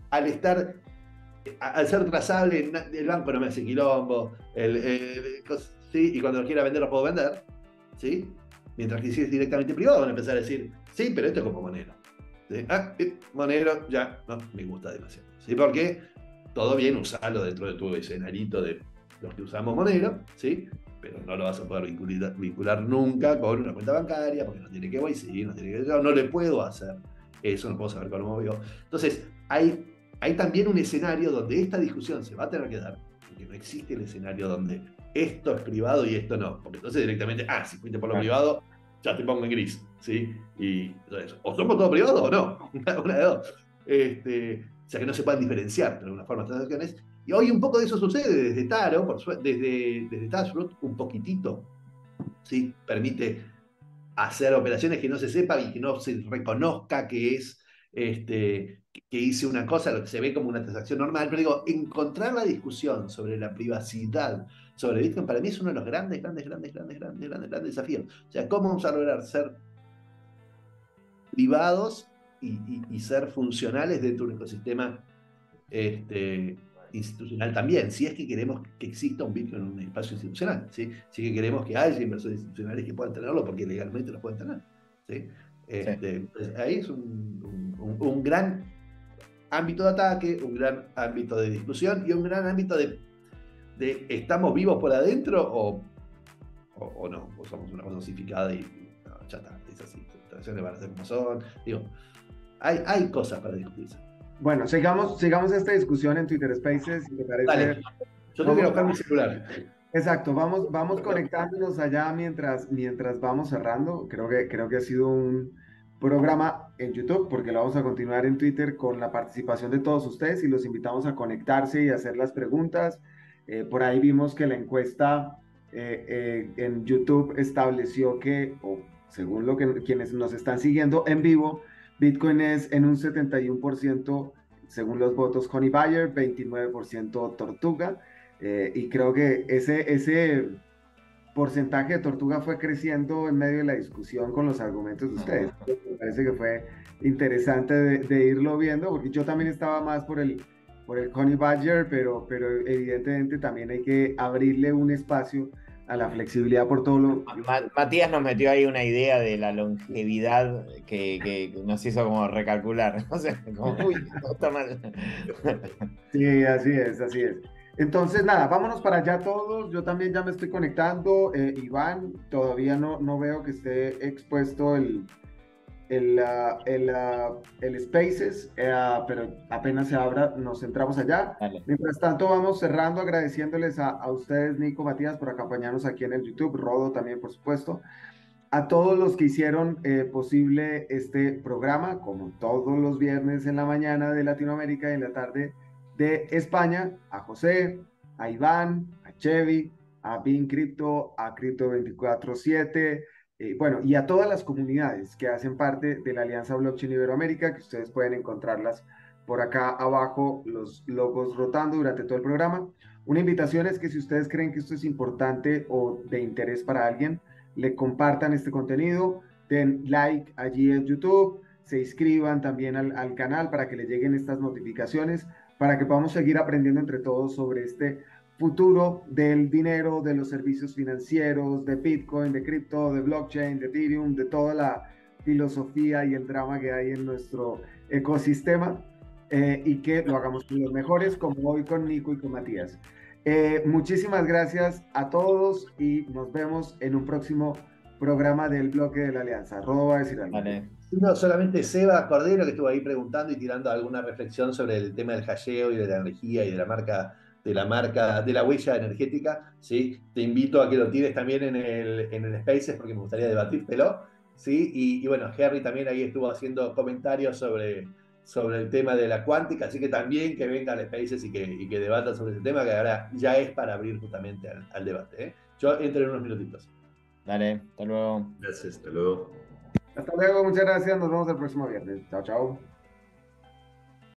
[SPEAKER 1] al ser trazable, el banco no me hace quilombo, ¿sí? Y cuando lo quiera vender lo puedo vender, ¿sí? Mientras que si es directamente privado van a empezar a decir, sí, pero esto es como Monero. ¿Sí? Monero ya no me gusta demasiado, ¿sí? Porque todo bien usarlo dentro de tu escenarito de los que usamos Monero, ¿sí? Pero no lo vas a poder vincular nunca con una cuenta bancaria porque no tiene KYC, no tiene yo no le puedo hacer eso, no puedo saber cómo lo movió. Entonces, hay también un escenario donde esta discusión se va a tener que dar, porque no existe el escenario donde esto es privado y esto no, porque entonces directamente, si fuiste por lo privado, ya te pongo en gris, ¿sí? Y entonces, o somos todos privados o no, una de dos. O sea, que no se puedan diferenciar de alguna forma las transacciones. Y hoy un poco de eso sucede desde Taro, desde Taskroot, un poquitito, ¿sí? Permite hacer operaciones que no se sepa y que no se reconozca que es que hice una cosa, lo que se ve como una transacción normal. Pero digo, encontrar la discusión sobre la privacidad sobre Bitcoin para mí es uno de los grandes desafíos. O sea, ¿cómo vamos a lograr ser privados y ser funcionales dentro de un ecosistema institucional también, si es que queremos que exista un Bitcoin en un espacio institucional, ¿sí? Si es que queremos que haya inversores institucionales que puedan tenerlo porque legalmente lo pueden tener, ¿sí? Pues ahí es un gran ámbito de ataque, un gran ámbito de discusión y un gran ámbito de ¿estamos vivos por adentro o no? O somos una cosa osificada y no, ya está, es así, las transacciones van a ser como son. Digo, hay cosas para discutirse.
[SPEAKER 2] Bueno, sigamos esta discusión en Twitter Spaces, si te parece.
[SPEAKER 1] Dale. Yo tengo que buscar mi celular.
[SPEAKER 2] Exacto, vamos conectándonos allá mientras vamos cerrando. Creo que ha sido un programa en YouTube, porque lo vamos a continuar en Twitter con la participación de todos ustedes y los invitamos a conectarse y hacer las preguntas. Por ahí vimos que la encuesta en YouTube estableció que, o según lo que quienes nos están siguiendo en vivo, Bitcoin es en un 71% según los votos Honey Badger, 29% Tortuga, y creo que ese porcentaje de Tortuga fue creciendo en medio de la discusión con los argumentos de ustedes. Me parece que fue interesante de irlo viendo, porque yo también estaba más por el Honey Badger, pero evidentemente también hay que abrirle un espacio a la flexibilidad por todo lo...
[SPEAKER 3] Matías nos metió ahí una idea de la longevidad que nos hizo como recalcular. O sea, como, uy, no está mal.
[SPEAKER 2] Sí, así es. Entonces, nada, vámonos para allá todos. Yo también ya me estoy conectando. Iván, todavía no veo que esté expuesto el Spaces, pero apenas se abra, nos centramos allá.
[SPEAKER 3] Dale.
[SPEAKER 2] Mientras tanto, vamos cerrando, agradeciéndoles a ustedes, Nico, Matías, por acompañarnos aquí en el YouTube, Rodo también, por supuesto, a todos los que hicieron posible este programa, como todos los viernes en la mañana de Latinoamérica y en la tarde de España, a José, a Iván, a Chevy, a Bin Crypto, a Crypto 24/7, bueno, y a todas las comunidades que hacen parte de la Alianza Blockchain Iberoamérica, que ustedes pueden encontrarlas por acá abajo, los logos rotando durante todo el programa. Una invitación es que si ustedes creen que esto es importante o de interés para alguien, le compartan este contenido, den like allí en YouTube, se inscriban también al canal para que le lleguen estas notificaciones, para que podamos seguir aprendiendo entre todos sobre este futuro del dinero, de los servicios financieros, de Bitcoin, de cripto, de blockchain, de Ethereum, de toda la filosofía y el drama que hay en nuestro ecosistema, y que lo hagamos con los mejores, como hoy con Nico y con Matías. Muchísimas gracias a todos y nos vemos en un próximo programa del Bloque de la Alianza. Rodo va a decir algo.
[SPEAKER 3] Vale.
[SPEAKER 1] No, solamente Seba Cordero, que estuvo ahí preguntando y tirando alguna reflexión sobre el tema del hasheo y de la energía y de la huella energética, ¿sí? Te invito a que lo tires también en el Spaces porque me gustaría debatírtelo, ¿sí? Y bueno, Harry también ahí estuvo haciendo comentarios sobre el tema de la cuántica, así que también que venga al Spaces y que debata sobre ese tema, que ahora ya es para abrir justamente al debate, ¿eh? Yo entro en unos minutitos.
[SPEAKER 3] Dale, hasta luego.
[SPEAKER 4] Gracias, hasta luego.
[SPEAKER 2] Hasta luego, muchas gracias. Nos vemos el próximo viernes. Chao, chao.